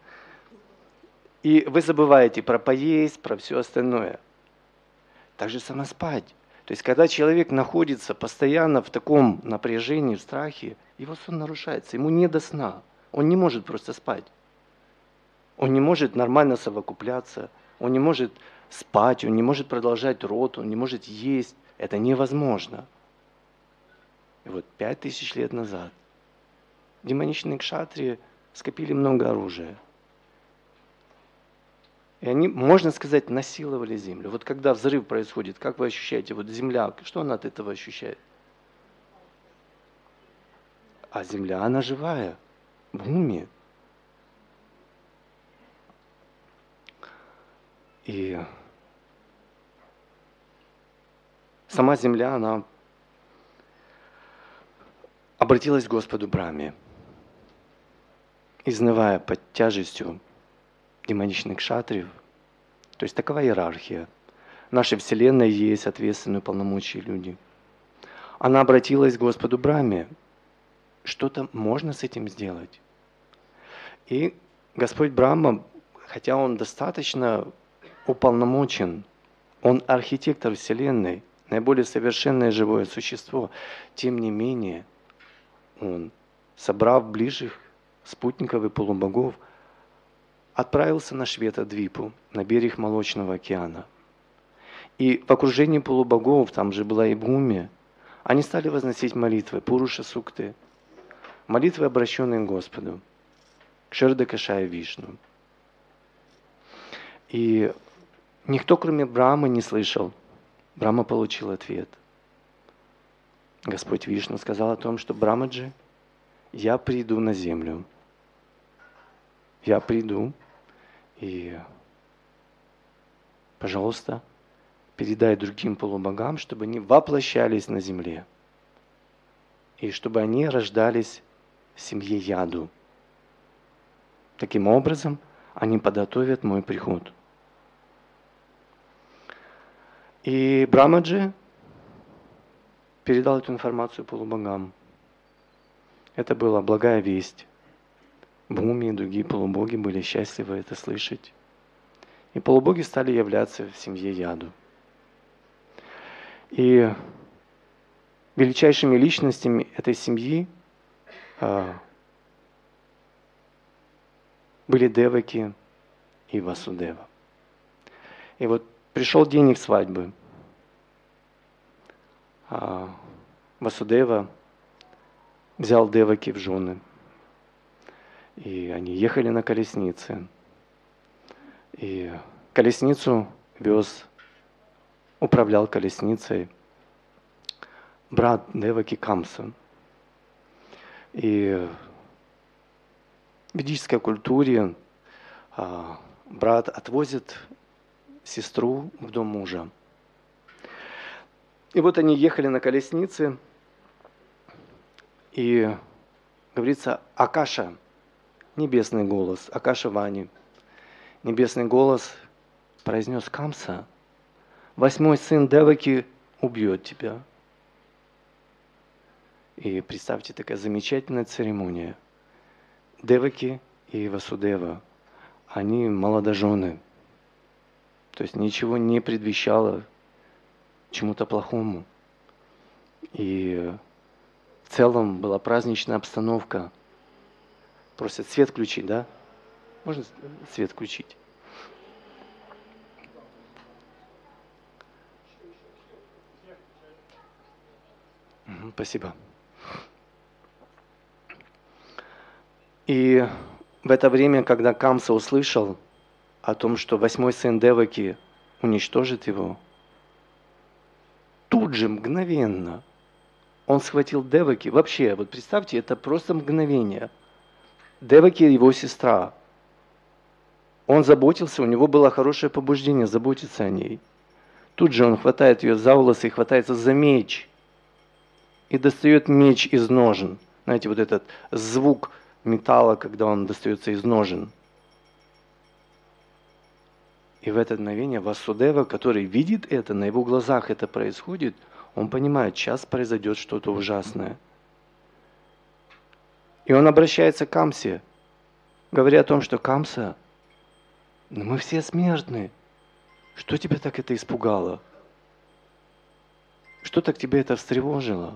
и вы забываете про поесть, про все остальное. Так же само спать. То есть, когда человек находится постоянно в таком напряжении, в страхе, его сон нарушается, ему не до сна. Он не может просто спать. Он не может нормально совокупляться, он не может спать, он не может продолжать род, он не может есть. Это невозможно. И вот пять тысяч лет назад демоничные кшатрии скопили много оружия. И они, можно сказать, насиловали землю. Вот когда взрыв происходит, как вы ощущаете? Вот земля, что она от этого ощущает? А земля, она живая, в уме. И сама земля, она обратилась к Господу Брахме, изнывая под тяжестью демоничных кшатриев. То есть такова иерархия. В нашей Вселенной есть ответственные полномочия люди. Она обратилась к Господу Брахме. Что-то можно с этим сделать. И Господь Брахма, хотя Он достаточно уполномочен, Он архитектор Вселенной, наиболее совершенное живое существо, тем не менее, Он, собрав ближних спутников и полубогов, отправился на Швета-двипу, на берег Молочного океана. И в окружении полубогов, там же была и Бхуми, они стали возносить молитвы, Пуруша-сукты, молитвы, обращенные к Господу, к Кшердакашая Вишну. И никто, кроме Брахмы, не слышал. Брахма получил ответ. Господь Вишну сказал о том, что Брамаджи, я приду на землю. Я приду, и, пожалуйста, передай другим полубогам, чтобы они воплощались на земле, и чтобы они рождались в семье Яду. Таким образом, они подготовят мой приход. И Брамаджи передал эту информацию полубогам. Это была благая весть. Бхуми и другие полубоги были счастливы это слышать. И полубоги стали являться в семье Яду. И величайшими личностями этой семьи а, были Деваки и Васудева. И вот пришел день их свадьбы. А, Васудева взял Деваки в жены. И они ехали на колеснице. И колесницу вез, управлял колесницей брат Деваки Камса. И в ведической культуре а, брат отвозит сестру в дом мужа. И вот они ехали на колеснице, и говорится, Акаша, небесный голос, Акаша Вани, небесный голос произнес: Камса, восьмой сын Деваки убьет тебя. И представьте, такая замечательная церемония. Деваки и Васудева, они молодожены. То есть ничего не предвещало чему-то плохому. И в целом была праздничная обстановка. Просят свет включить, да? Можно свет включить? Угу, спасибо. И в это время, когда Камса услышал о том, что восьмой сын Деваки уничтожит его, тут же, мгновенно, он схватил Деваки. Вообще, вот представьте, это просто мгновение. Деваки его сестра. Он заботился, у него было хорошее побуждение заботиться о ней. Тут же он хватает ее за волосы и хватается за меч. И достает меч из ножен. Знаете, вот этот звук металла, когда он достается из ножен. И в это мгновение Васудева, который видит это, на его глазах это происходит, он понимает, сейчас произойдет что-то ужасное. И он обращается к Камсе, говоря о том, что Камса, ну мы все смертны. Что тебя так это испугало? Что так тебя это встревожило?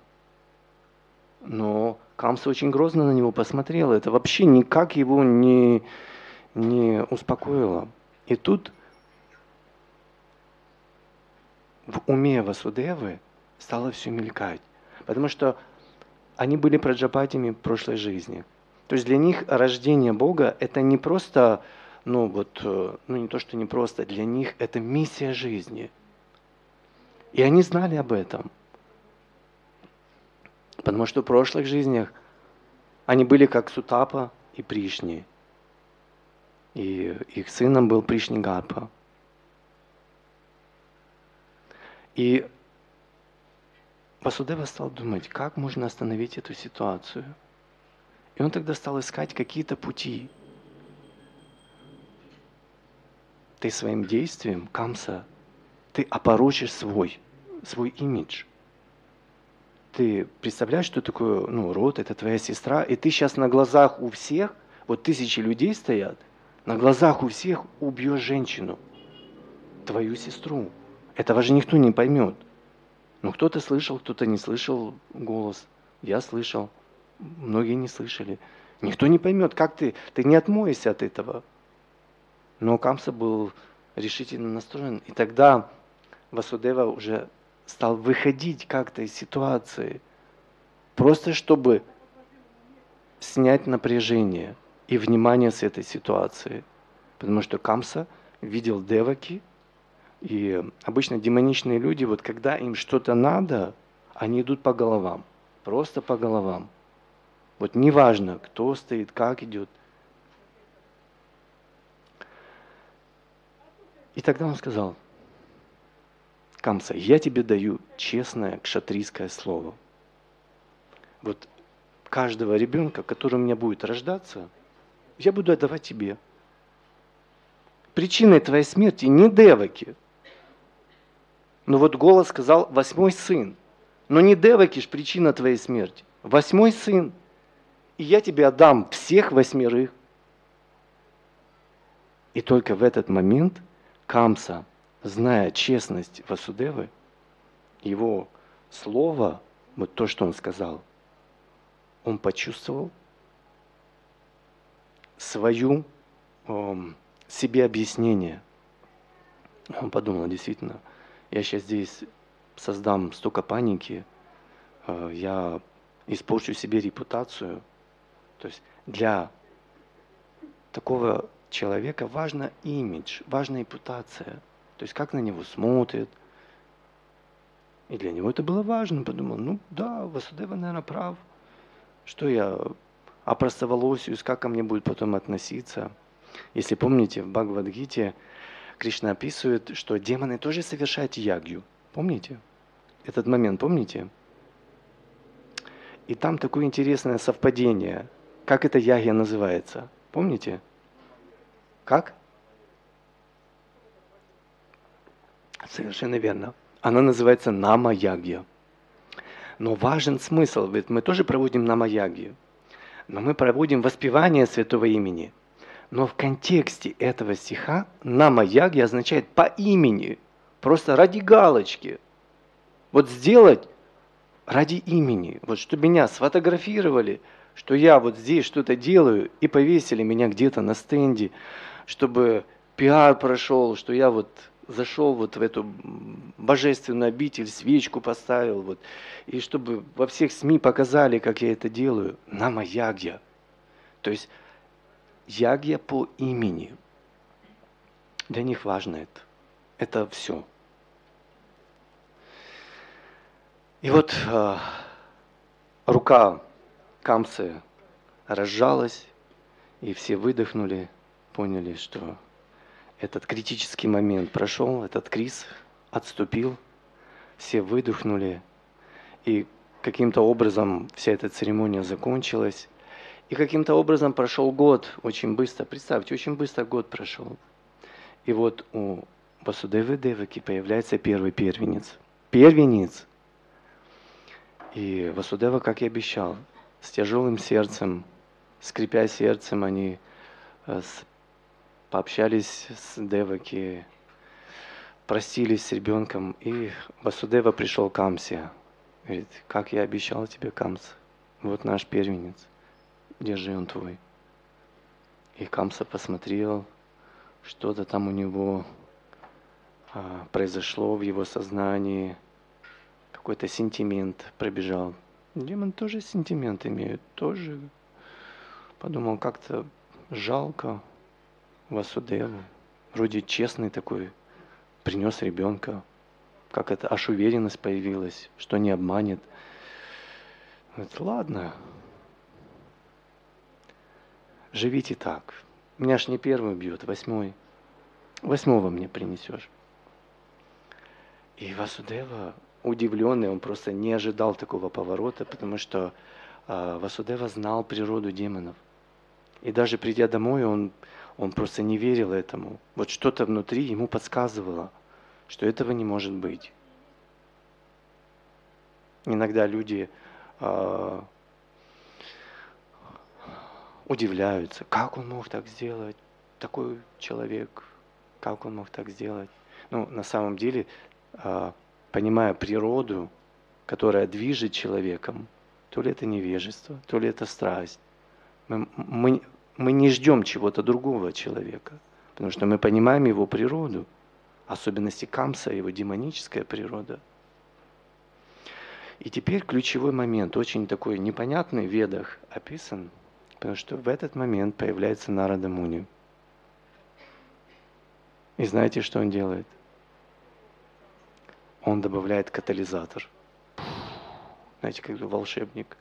Но Камса очень грозно на него посмотрела. Это вообще никак его не, не успокоило. И тут в уме Васудевы стало все мелькать. Потому что они были праджапатями в прошлой жизни. То есть для них рождение Бога это не просто, ну вот, ну не то, что не просто, для них это миссия жизни. И они знали об этом. Потому что в прошлых жизнях они были как Сутапа и Пришни. И их сыном был Пришнигапа. И Васудева стал думать, как можно остановить эту ситуацию. И он тогда стал искать какие-то пути. Ты своим действием, Камса, ты опорочишь свой, свой имидж. Ты представляешь, что такое, ну, род, это твоя сестра, и ты сейчас на глазах у всех, вот тысячи людей стоят, на глазах у всех убьешь женщину, твою сестру. Этого же никто не поймет. Ну, кто-то слышал, кто-то не слышал голос. Я слышал, многие не слышали. Никто не поймет, как ты, ты не отмоешься от этого. Но Камса был решительно настроен. И тогда Васудева уже стал выходить как-то из ситуации, просто чтобы снять напряжение и внимание с этой ситуации. Потому что Камса видел Деваки, и обычно демоничные люди, вот когда им что-то надо, они идут по головам, просто по головам. Вот неважно, кто стоит, как идет. И тогда он сказал: Камса, я тебе даю честное кшатрийское слово. Вот каждого ребенка, который у меня будет рождаться, я буду отдавать тебе. Причиной твоей смерти не Деваки. Но вот голос сказал восьмой сын. Но не Деваки ж причина твоей смерти. Восьмой сын. И я тебе отдам всех восьмерых. И только в этот момент Камса, зная честность Васудевы, его слово, вот то, что он сказал, он почувствовал свою, э, себе объяснение. Он подумал, действительно, я сейчас здесь создам столько паники, э, я испорчу себе репутацию. То есть для такого человека важно имидж, важна репутация. То есть как на него смотрят. И для него это было важно. Подумал, ну да, Васудева, наверное, прав. Что я опростоволосюсь, как ко мне будет потом относиться? Если помните, в Бхагавад-гите Кришна описывает, что демоны тоже совершают ягью. Помните? Этот момент помните? И там такое интересное совпадение. Как эта ягья называется? Помните? Как? Совершенно верно. Она называется нама-ягья. Но важен смысл, ведь мы тоже проводим нама-ягью. Но мы проводим воспевание святого имени. Но в контексте этого стиха нама-ягья означает по имени. Просто ради галочки. Вот сделать ради имени. Вот чтобы меня сфотографировали, что я вот здесь что-то делаю, и повесили меня где-то на стенде, чтобы пиар прошел, что я вот зашел вот в эту божественную обитель, свечку поставил, вот, и чтобы во всех СМИ показали, как я это делаю. Нама-ягья. То есть ягья по имени. Для них важно это. Это все. И вот э, рука Камсы разжалась, и все выдохнули, поняли, что этот критический момент прошел, этот криз отступил, все выдохнули, и каким-то образом вся эта церемония закончилась. И каким-то образом прошел год, очень быстро, представьте, очень быстро год прошел. И вот у Васудевы Деваки появляется первый первенец. Первенец! И Васудева, как и обещал, с тяжелым сердцем, скрипя сердцем, они пообщались с Деваки, простились с ребенком, и Васудева пришел к Камсе. Говорит, как я обещал тебе, Камс, вот наш первенец, держи он твой. И Камса посмотрел, что-то там у него а, произошло в его сознании, какой-то сентимент пробежал. Демон тоже сентимент имеет, тоже подумал, как-то жалко Васудеву. Вроде честный такой, принес ребенка, как это аж уверенность появилась, что не обманет. Говорит, ладно, живите так. Меня ж не первый бьет, восьмой. Восьмого мне принесешь. И Васудева, удивленный, он просто не ожидал такого поворота, потому что э, Васудева знал природу демонов. И даже придя домой, он, он просто не верил этому. Вот что-то внутри ему подсказывало, что этого не может быть. Иногда люди э, удивляются, как он мог так сделать, такой человек, как он мог так сделать. Ну, на самом деле, э, понимая природу, которая движет человеком, то ли это невежество, то ли это страсть. Мы, мы, мы не ждем чего-то другого человека, потому что мы понимаем его природу, особенности Камса, его демоническая природа. И теперь ключевой момент, очень такой непонятный в Ведах описан, потому что в этот момент появляется Нарада Муни. И знаете, что он делает? Он добавляет катализатор. Знаете, как волшебник.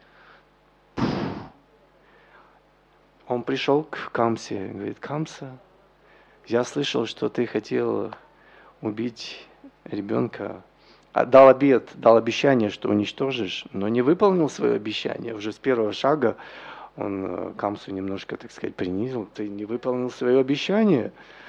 Он пришел к Камсе, говорит, Камса, я слышал, что ты хотел убить ребенка, дал обет, дал обещание, что уничтожишь, но не выполнил свое обещание. Уже с первого шага он Камсу немножко, так сказать, принизил. Ты не выполнил свое обещание.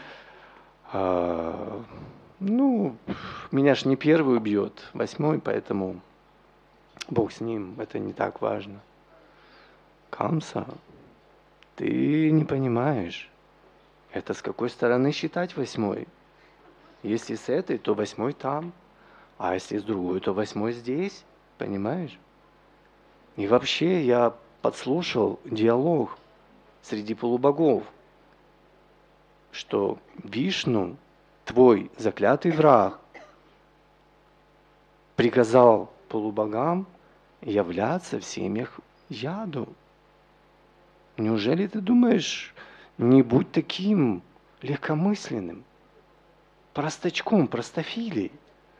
А, ну, меня ж не первый убьет, восьмой, поэтому Бог с ним, это не так важно. Камса, ты не понимаешь, это с какой стороны считать восьмой? Если с этой, то восьмой там, а если с другой, то восьмой здесь, понимаешь? И вообще я подслушал диалог среди полубогов, что Вишну, твой заклятый враг, приказал полубогам являться в семьях яду. Неужели ты думаешь, не будь таким легкомысленным, простачком, простофилей?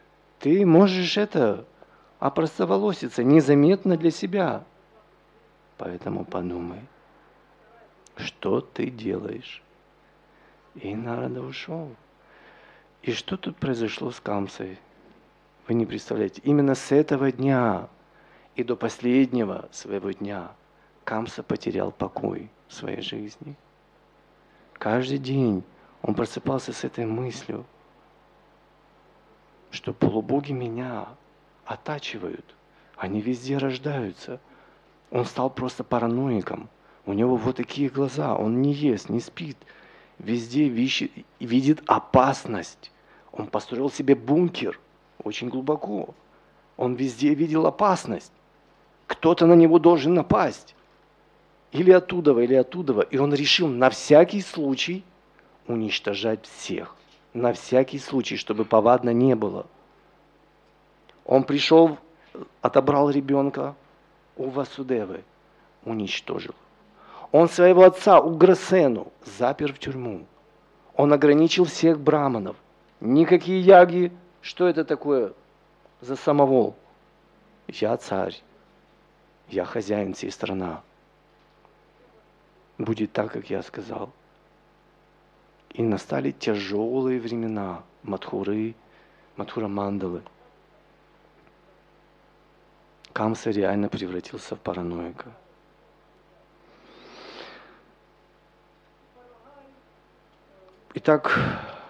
Ты можешь это опростоволоситься незаметно для себя. Поэтому подумай, что ты делаешь. И Нарада ушел. И что тут произошло с Камсой? Вы не представляете. Именно с этого дня и до последнего своего дня Камса потерял покой в своей жизни. Каждый день он просыпался с этой мыслью, что полубоги меня оттачивают, они везде рождаются. Он стал просто параноиком. У него вот такие глаза, он не ест, не спит, везде вищет, видит опасность. Он построил себе бункер очень глубоко. Он везде видел опасность. Кто-то на него должен напасть. Или оттуда, или оттуда. И он решил на всякий случай уничтожать всех. На всякий случай, чтобы повадно не было. Он пришел, отобрал ребенка у Васудевы, уничтожил. Он своего отца Уграсену запер в тюрьму. Он ограничил всех браманов. Никакие яги. Что это такое за самовол? Я царь. Я хозяин всей страны. Будет так, как я сказал. И настали тяжелые времена Мадхуры, Мадхура Мандалы. Камса реально превратился в параноика. Итак,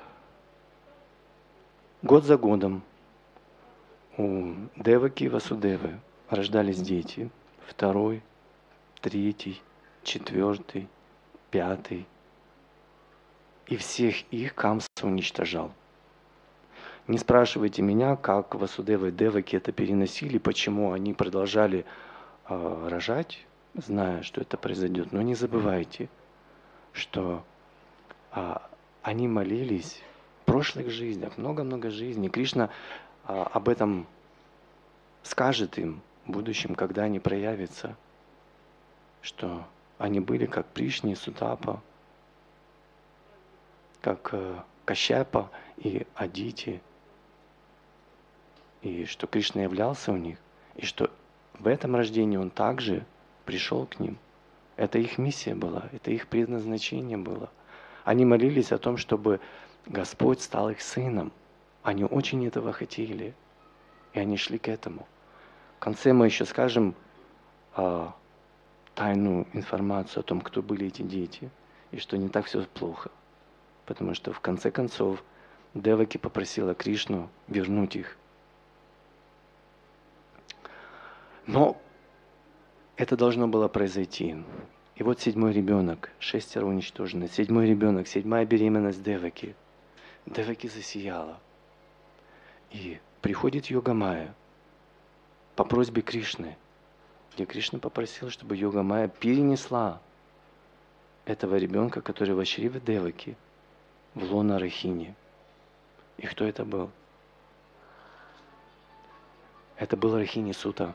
год за годом у Деваки и Васудевы рождались дети. Второй, третий, четвертый, пятый. И всех их Камса уничтожал. Не спрашивайте меня, как Васудева и Деваки это переносили, почему они продолжали э, рожать, зная, что это произойдет. Но не забывайте, что э, они молились в прошлых жизнях, много-много жизней. Кришна э, об этом скажет им в будущем, когда они проявятся, что они были как Пришни, Сутапа, как э, Кащапа и Адити. И что Кришна являлся у них, и что в этом рождении Он также пришел к ним. Это их миссия была, это их предназначение было. Они молились о том, чтобы Господь стал их сыном. Они очень этого хотели, и они шли к этому. В конце мы еще скажем а, тайную информацию о том, кто были эти дети, и что не так все плохо. Потому что в конце концов Деваки попросила Кришну вернуть их. Но это должно было произойти. И вот седьмой ребенок, шестеро уничтожены. Седьмой ребенок, седьмая беременность Деваки. Деваки засияла. И приходит Йога-майя по просьбе Кришны, где Кришна попросил, чтобы Йога-майя перенесла этого ребенка, который в чреве Деваки, в лоно Рахини. И кто это был? Это был Рахини Сута,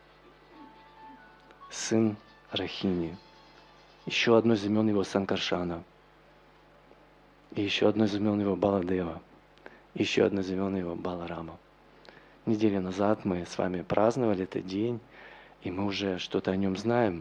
сын Рахини. Еще одно из имен его Санкаршана. И еще одно из имен его Баладева. И еще одно из имен его Баларама. Неделю назад мы с вами праздновали этот день, и мы уже что-то о нем знаем.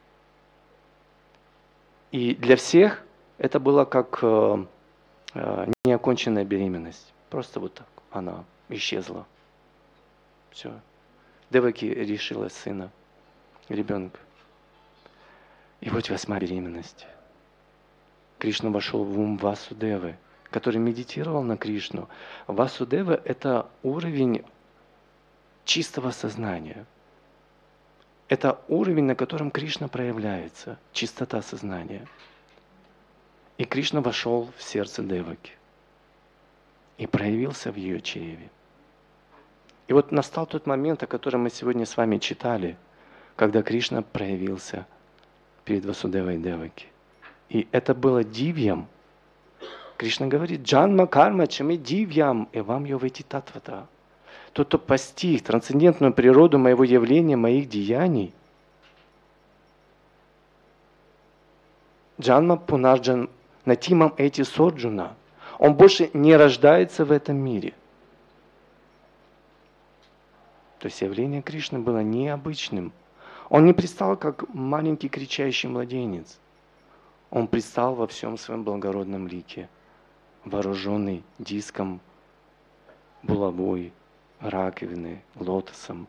И для всех это было как э, э, неоконченная беременность. Просто вот так она исчезла. Все. Деваки решила сына, ребенка. И вот восьмая беременность. Кришна вошел в ум Васудевы, который медитировал на Кришну. Васудева – это уровень чистого сознания. Это уровень, на котором Кришна проявляется, чистота сознания. И Кришна вошел в сердце Деваки и проявился в ее чреве. И вот настал тот момент, о котором мы сегодня с вами читали, когда Кришна проявился перед Васудевой и Деваки. И это было дивьям. Кришна говорит: «Джанма карма чами дивьям, и вам йовати татвата». Тот, кто постиг трансцендентную природу моего явления, моих деяний, Джанма пунарджан натимам эти сорджуна, он больше не рождается в этом мире. То есть явление Кришны было необычным. Он не предстал как маленький кричащий младенец. Он предстал во всем своем благородном лике, вооруженный диском, булавой, раковиной, лотосом.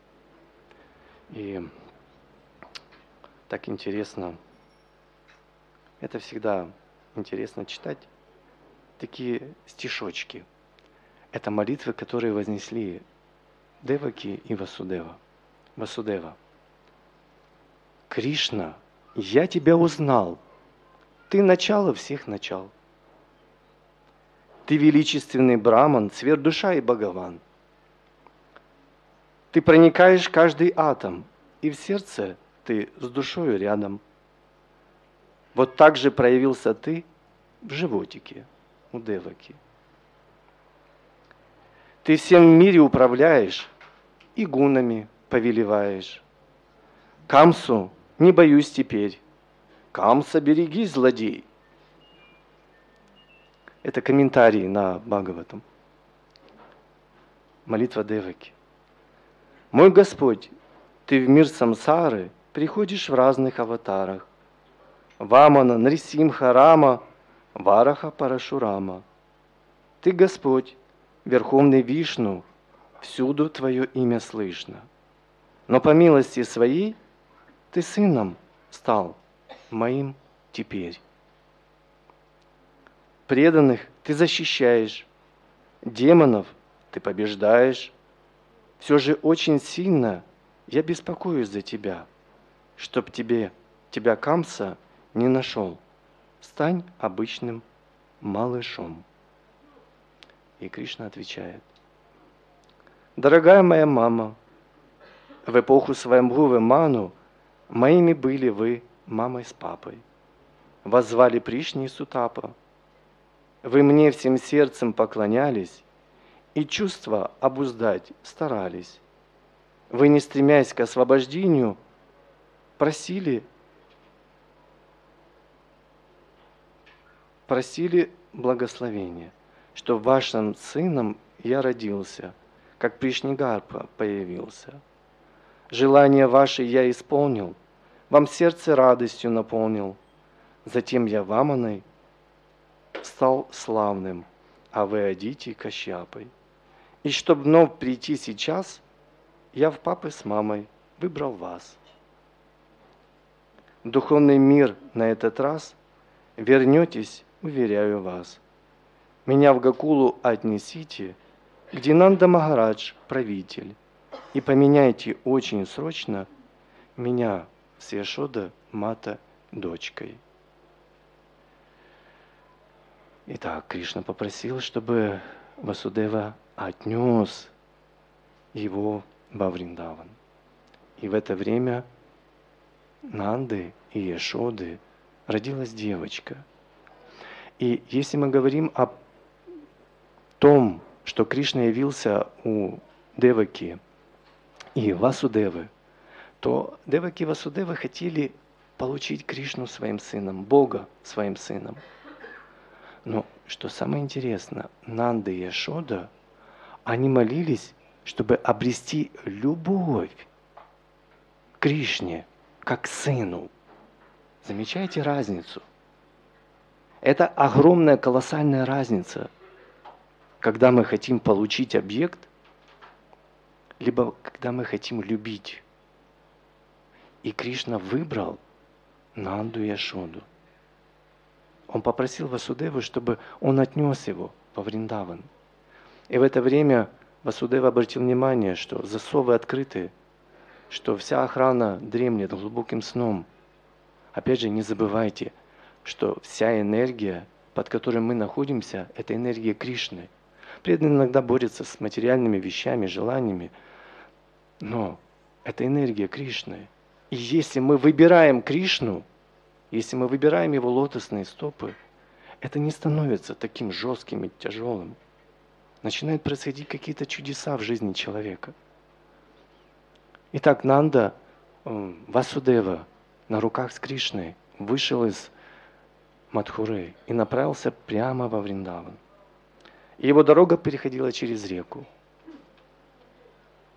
И так интересно, это всегда интересно читать такие стишочки. Это молитвы, которые вознесли Деваки и Васудева. Васудева. Кришна, я тебя узнал. Ты начало всех начал. Ты величественный Браман, цвет душа и Бхагаван. Ты проникаешь в каждый атом, и в сердце ты с душою рядом. Вот так же проявился ты в животике у Деваки. Ты всем в мире управляешь и гунами повелеваешь. Камсу не боюсь теперь. Камса, берегись, злодей. Это комментарий на Бхагаватам. Молитва Деваки. Мой Господь, ты в мир самсары приходишь в разных аватарах. Вамана, Нрисимха, Рама, Вараха, Парашурама. Ты, Господь, Верховный Вишну, всюду Твое имя слышно. Но по милости Своей Ты сыном стал моим теперь. Преданных Ты защищаешь, демонов Ты побеждаешь. Все же очень сильно я беспокоюсь за Тебя, чтоб тебе, Тебя Камса не нашел. Стань обычным малышом. И Кришна отвечает. Дорогая моя мама, в эпоху Сваямбхувы Ману моими были вы мамой с папой. Воззвали Пришни и Сутапа. Вы мне всем сердцем поклонялись и чувства обуздать старались. Вы, не стремясь к освобождению, просили, просили благословения, что вашим сыном я родился, как Пришнигарпа появился. Желание ваше я исполнил, вам сердце радостью наполнил. Затем я Ваманой стал славным, а вы Адити Кащапой. И чтоб вновь прийти сейчас, я в папы с мамой выбрал вас. В духовный мир на этот раз вернетесь, уверяю вас. Меня в Гакулу отнесите, где Нанда Махарадж правитель, и поменяйте очень срочно меня с Яшода Мата дочкой. Итак, Кришна попросил, чтобы Васудева отнес его во Вриндаван. И в это время Нанды и Яшоды родилась девочка. И если мы говорим о том, что Кришна явился у Деваки и Васудевы, то Деваки и Васудевы хотели получить Кришну своим сыном, Бога своим сыном. Но что самое интересное, Нанда и Яшода, они молились, чтобы обрести любовь к Кришне, как к сыну. Замечаете разницу? Это огромная, колоссальная разница, когда мы хотим получить объект, либо когда мы хотим любить. И Кришна выбрал Нанду и Яшоду. Он попросил Васудеву, чтобы он отнес его во Вриндаван. И в это время Васудева обратил внимание, что засовы открыты, что вся охрана дремлет глубоким сном. Опять же, не забывайте, что вся энергия, под которой мы находимся, это энергия Кришны. Преданные иногда борются с материальными вещами, желаниями, но это энергия Кришны. И если мы выбираем Кришну, если мы выбираем его лотосные стопы, это не становится таким жестким и тяжелым. Начинают происходить какие-то чудеса в жизни человека. Итак, Нанда, Васудева на руках с Кришной вышел из Мадхуры и направился прямо во Вриндаван. И его дорога переходила через реку.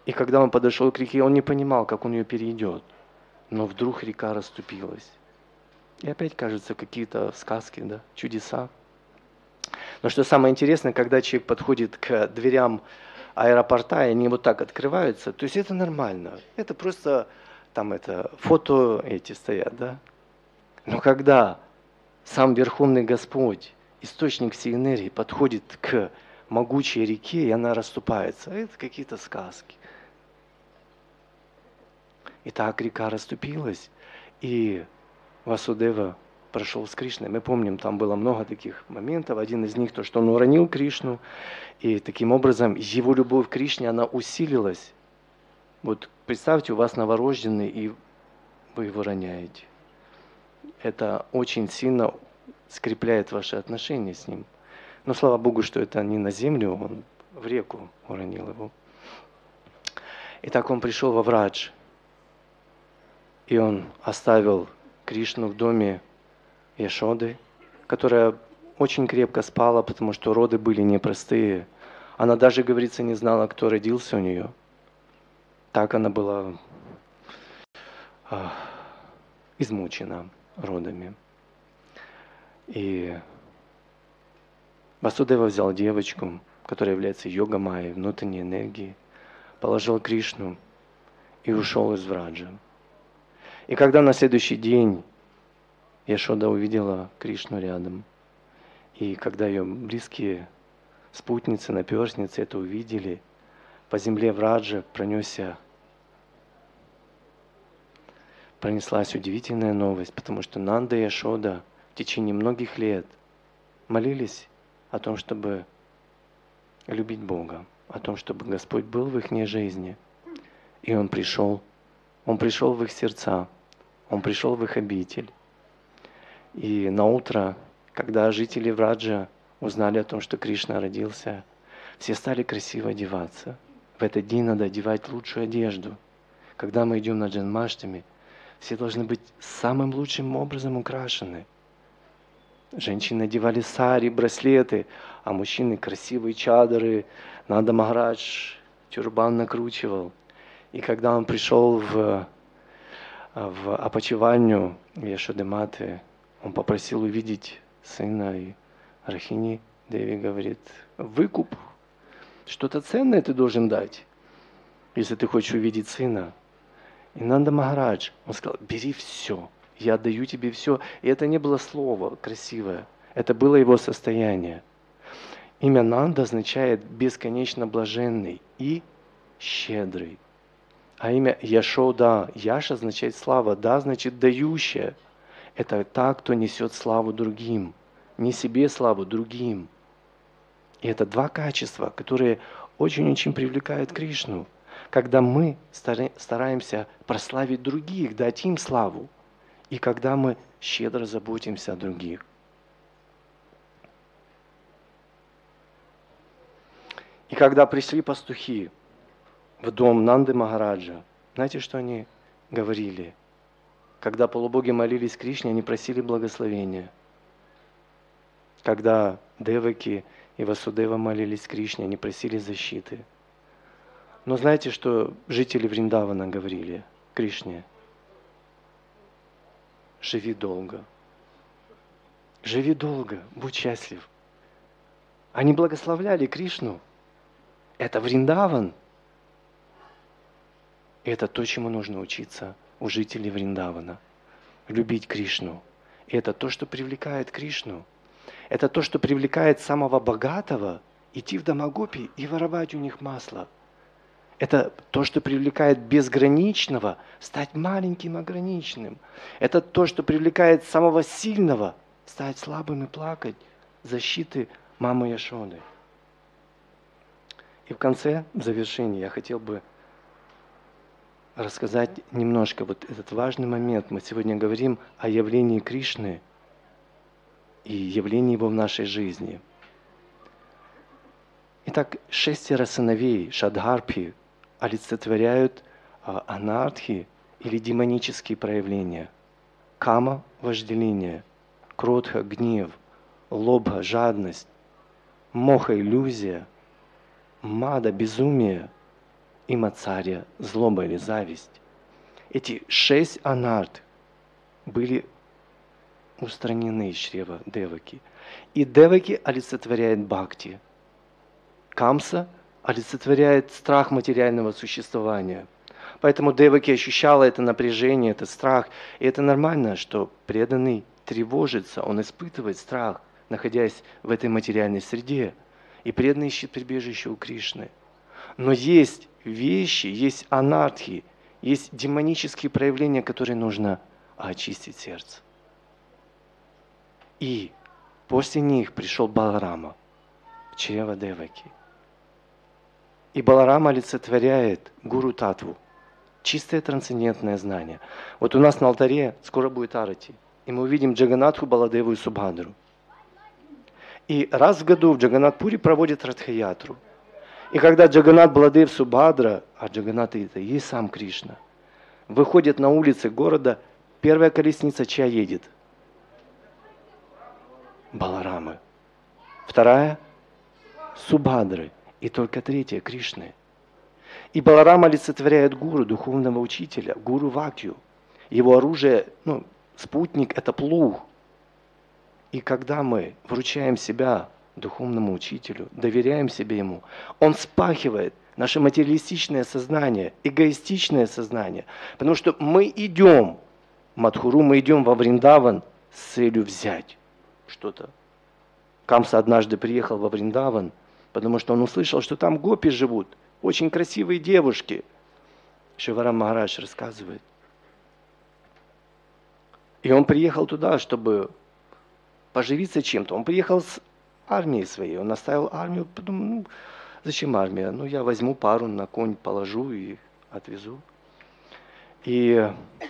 И когда он подошел к реке, он не понимал, как он ее перейдет. Но вдруг река расступилась. И опять, кажется, какие-то сказки, да, чудеса. Но что самое интересное, когда человек подходит к дверям аэропорта, и они вот так открываются, то есть это нормально. Это просто там это фото эти стоят, да. Но когда сам Верховный Господь, источник всей энергии, подходит к могучей реке, и она расступается, это какие-то сказки. И так река расступилась, и Васудева прошел с Кришной. Мы помним, там было много таких моментов. Один из них, то, что он уронил Кришну, и таким образом его любовь к Кришне, она усилилась. Вот представьте, у вас новорожденный, и вы его роняете. Это очень сильно скрепляет ваши отношения с ним. Но слава Богу, что это не на землю, он в реку уронил его. Итак, он пришел во Врадж, и он оставил Кришну в доме Яшоды, которая очень крепко спала, потому что роды были непростые. Она даже, говорится, не знала, кто родился у нее. Так она была а, измучена родами. И Васудева взял девочку, которая является йога-майей, внутренней энергией, положил Кришну и ушел из Враджа. И когда на следующий день Яшода увидела Кришну рядом, и когда ее близкие спутницы, наперсницы это увидели, по земле Враджа пронесся, пронеслась удивительная новость, потому что Нанда и Яшода в течение многих лет молились о том, чтобы любить Бога, о том, чтобы Господь был в их жизни. И Он пришел, Он пришел в их сердца, Он пришел в их обитель. И на утро, когда жители Враджа узнали о том, что Кришна родился, все стали красиво одеваться. В этот день надо одевать лучшую одежду. Когда мы идем на Джанмаштами, все должны быть самым лучшим образом украшены. Женщины одевали сари, браслеты, а мужчины красивые чадры. Нанда Махарадж тюрбан накручивал. И когда он пришел в, в опочивальню Яшоды Маты, он попросил увидеть сына, и Рахини Деви говорит: выкуп, что-то ценное ты должен дать, если ты хочешь увидеть сына. И Нанда Махарадж, он сказал: бери все, я даю тебе все. И это не было слово красивое, это было его состояние. Имя Нанда означает бесконечно блаженный и щедрый. А имя Яшода, Яша означает слава, да значит дающая. Это та, кто несет славу другим, не себе славу, другим. И это два качества, которые очень-очень привлекают Кришну. Когда мы стараемся прославить других, дать им славу, и когда мы щедро заботимся о других. И когда пришли пастухи в дом Нанды Махараджа, знаете, что они говорили? Когда полубоги молились Кришне, они просили благословения. Когда Деваки и Васудева молились Кришне, они просили защиты. Но знаете, что жители Вриндавана говорили Кришне? Живи долго. Живи долго, будь счастлив. Они благословляли Кришну. Это Вриндаван. И это то, чему нужно учиться у жителей Вриндавана. Любить Кришну. И это то, что привлекает Кришну. Это то, что привлекает самого богатого идти в дома гопи и воровать у них масло. Это то, что привлекает безграничного стать маленьким, ограниченным. Это то, что привлекает самого сильного стать слабым и плакать защиты мамы Яшоды. И в конце, в завершении, я хотел бы рассказать немножко вот этот важный момент. Мы сегодня говорим о явлении Кришны и явлении Его в нашей жизни. Итак, шестеро сыновей Шадхарпи олицетворяют а, анархи или демонические проявления. Кама – вожделение, кротха – гнев, лобха – жадность, моха – иллюзия, мада – безумие и мацария, злоба или зависть. Эти шесть анарт были устранены из чрева Деваки. И Деваки олицетворяет бхакти. Камса олицетворяет страх материального существования. Поэтому Деваки ощущала это напряжение, этот страх. И это нормально, что преданный тревожится, он испытывает страх, находясь в этой материальной среде. И преданный ищет прибежище у Кришны. Но есть вещи, есть анархи, есть демонические проявления, которые нужно очистить сердце. И после них пришел Баларама, чрево Деваки. И Баларама олицетворяет Гуру Татву, чистое трансцендентное знание. Вот у нас на алтаре скоро будет арати, и мы увидим Джаганатху, Баладеву и Субхадру. И раз в году в Джаганатпуре проводят Радхаятру. И когда Джаганат, Баладев, Субхадра, а Джаганат это и есть сам Кришна, выходят на улицы города, первая колесница чья едет? Баларамы. Вторая – Субхадры. И только третья – Кришны. И Баларама олицетворяет гуру, духовного учителя, гуру Вакью. Его оружие, ну, спутник – это плуг. И когда мы вручаем себя духовному учителю, доверяем себе ему, он спахивает наше материалистичное сознание, эгоистичное сознание. Потому что мы идем в Мадхуру, мы идем во Вриндаван с целью взять что-то. Камса однажды приехал во Вриндаван, потому что он услышал, что там гопи живут, очень красивые девушки. Шиварам Махарадж рассказывает. И он приехал туда, чтобы поживиться чем-то. Он приехал с армией своей, он оставил армию, подумал, ну, зачем армия? Ну, я возьму пару, на конь положу и отвезу. И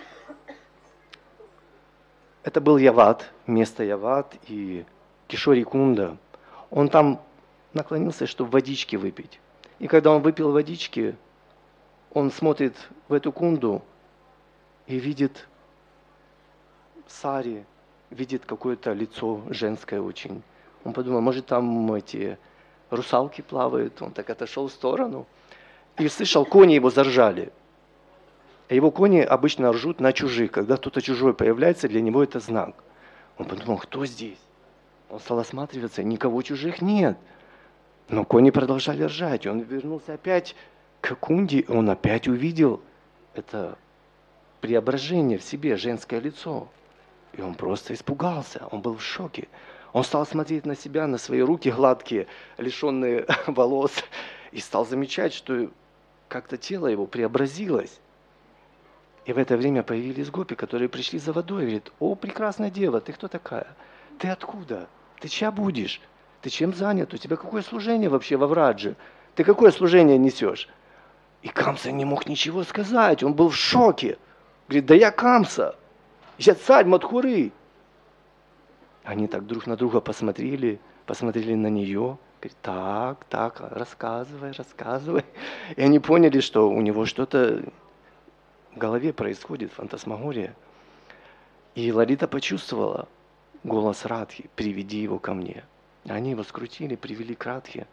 это был Яват, место Яват, и Кишори Кунда. Он там наклонился, чтобы водички выпить. И когда он выпил водички, он смотрит в эту кунду и видит сари, видит какое-то лицо женское очень. Он подумал, может там эти русалки плавают. Он так отошел в сторону и слышал, кони его заржали. А его кони обычно ржут на чужих. Когда кто-то чужой появляется, для него это знак. Он подумал, кто здесь? Он стал осматриваться, никого чужих нет. Но кони продолжали ржать. И он вернулся опять к кунде, и он опять увидел это преображение в себе, женское лицо. И он просто испугался, он был в шоке. Он стал смотреть на себя, на свои руки гладкие, лишенные волос, и стал замечать, что как-то тело его преобразилось. И в это время появились гопи, которые пришли за водой и говорят, о, прекрасная дева, ты кто такая? Ты откуда? Ты чья будешь? Ты чем занят? У тебя какое служение вообще во Врадже? Ты какое служение несешь? И Камса не мог ничего сказать, он был в шоке. Говорит, да я Камса, я царь Мадхуры. Они так друг на друга посмотрели, посмотрели на нее. Говорит, так, так, рассказывай, рассказывай. И они поняли, что у него что-то в голове происходит, фантасмагория. И Лалита почувствовала голос Радхи, приведи его ко мне. Они его скрутили, привели к Радхе.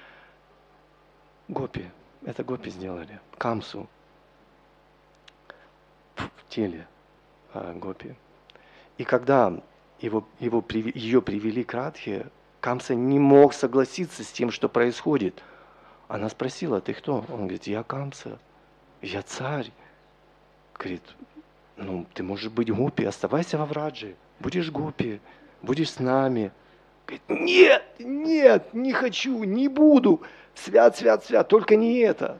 Гопи, это гопи сделали, Камсу в теле а, гопи. И когда его, его, ее привели к Радхе, Камса не мог согласиться с тем, что происходит. Она спросила, ты кто? Он говорит, я Камса, я царь. Говорит, ну ты можешь быть гопи, оставайся во Врадже, будешь гопи, будешь с нами. Говорит, нет, нет, не хочу, не буду. Свят, свят, свят, только не это.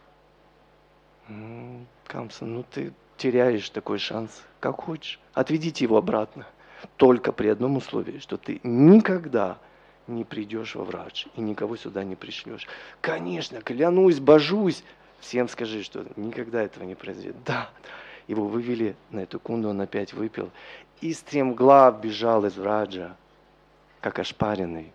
Камса, ну ты теряешь такой шанс, как хочешь. Отведите его обратно. Только при одном условии, что ты никогда не придешь во Врадж и никого сюда не пришлешь. Конечно, клянусь, божусь. Всем скажи, что никогда этого не произойдет. Да, его вывели на эту кунду, он опять выпил. И стремглав бежал из Враджа, как ошпаренный.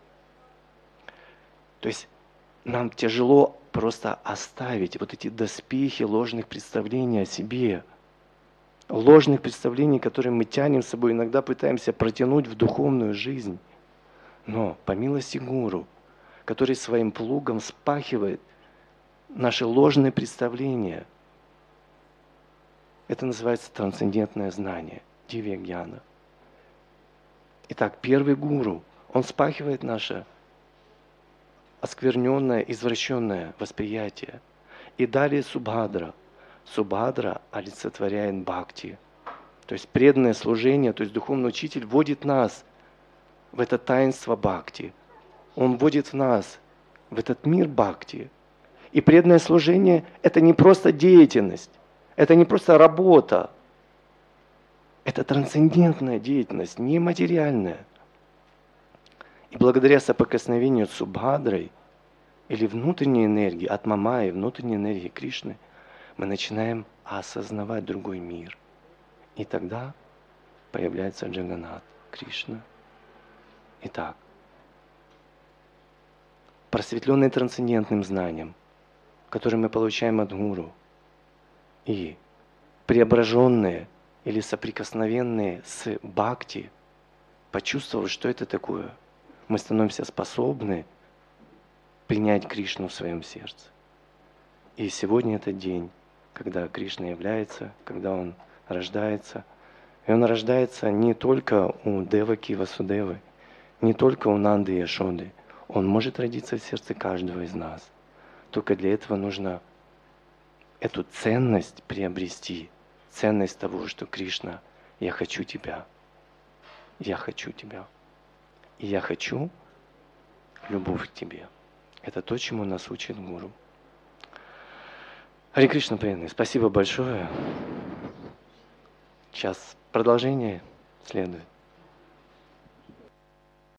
То есть нам тяжело просто оставить вот эти доспехи ложных представлений о себе. Ложных представлений, которые мы тянем с собой, иногда пытаемся протянуть в духовную жизнь. Но по милости Гуру, который своим плугом спахивает наши ложные представления. Это называется трансцендентное знание, дивья-гьяна. Итак, первый гуру, он спахивает наше оскверненное, извращенное восприятие. И далее Субхадра. Субхадра олицетворяет бхакти. То есть преданное служение, то есть духовный учитель вводит нас в это таинство бхакти. Он вводит в нас в этот мир бхакти. И преданное служение – это не просто деятельность, это не просто работа. Это трансцендентная деятельность, нематериальная. И благодаря соприкосновению с Субхадрой или внутренней энергии, от Мамайи, внутренней энергии Кришны, мы начинаем осознавать другой мир. И тогда появляется Джаганнат, Кришна. Итак, просветленный трансцендентным знанием, которое мы получаем от Гуру, и преображенные или соприкосновенные с бхакти, почувствовав, что это такое, мы становимся способны принять Кришну в своем сердце. И сегодня этот день, когда Кришна является, когда Он рождается. И Он рождается не только у Деваки и Васудевы, не только у Нанды и Яшоды. Он может родиться в сердце каждого из нас. Только для этого нужно эту ценность приобрести. Ценность того, что Кришна, я хочу тебя. Я хочу тебя. И я хочу любовь к тебе. Это то, чему нас учит Гуру. Харе Кришна, преданные, спасибо большое. Сейчас продолжение следует.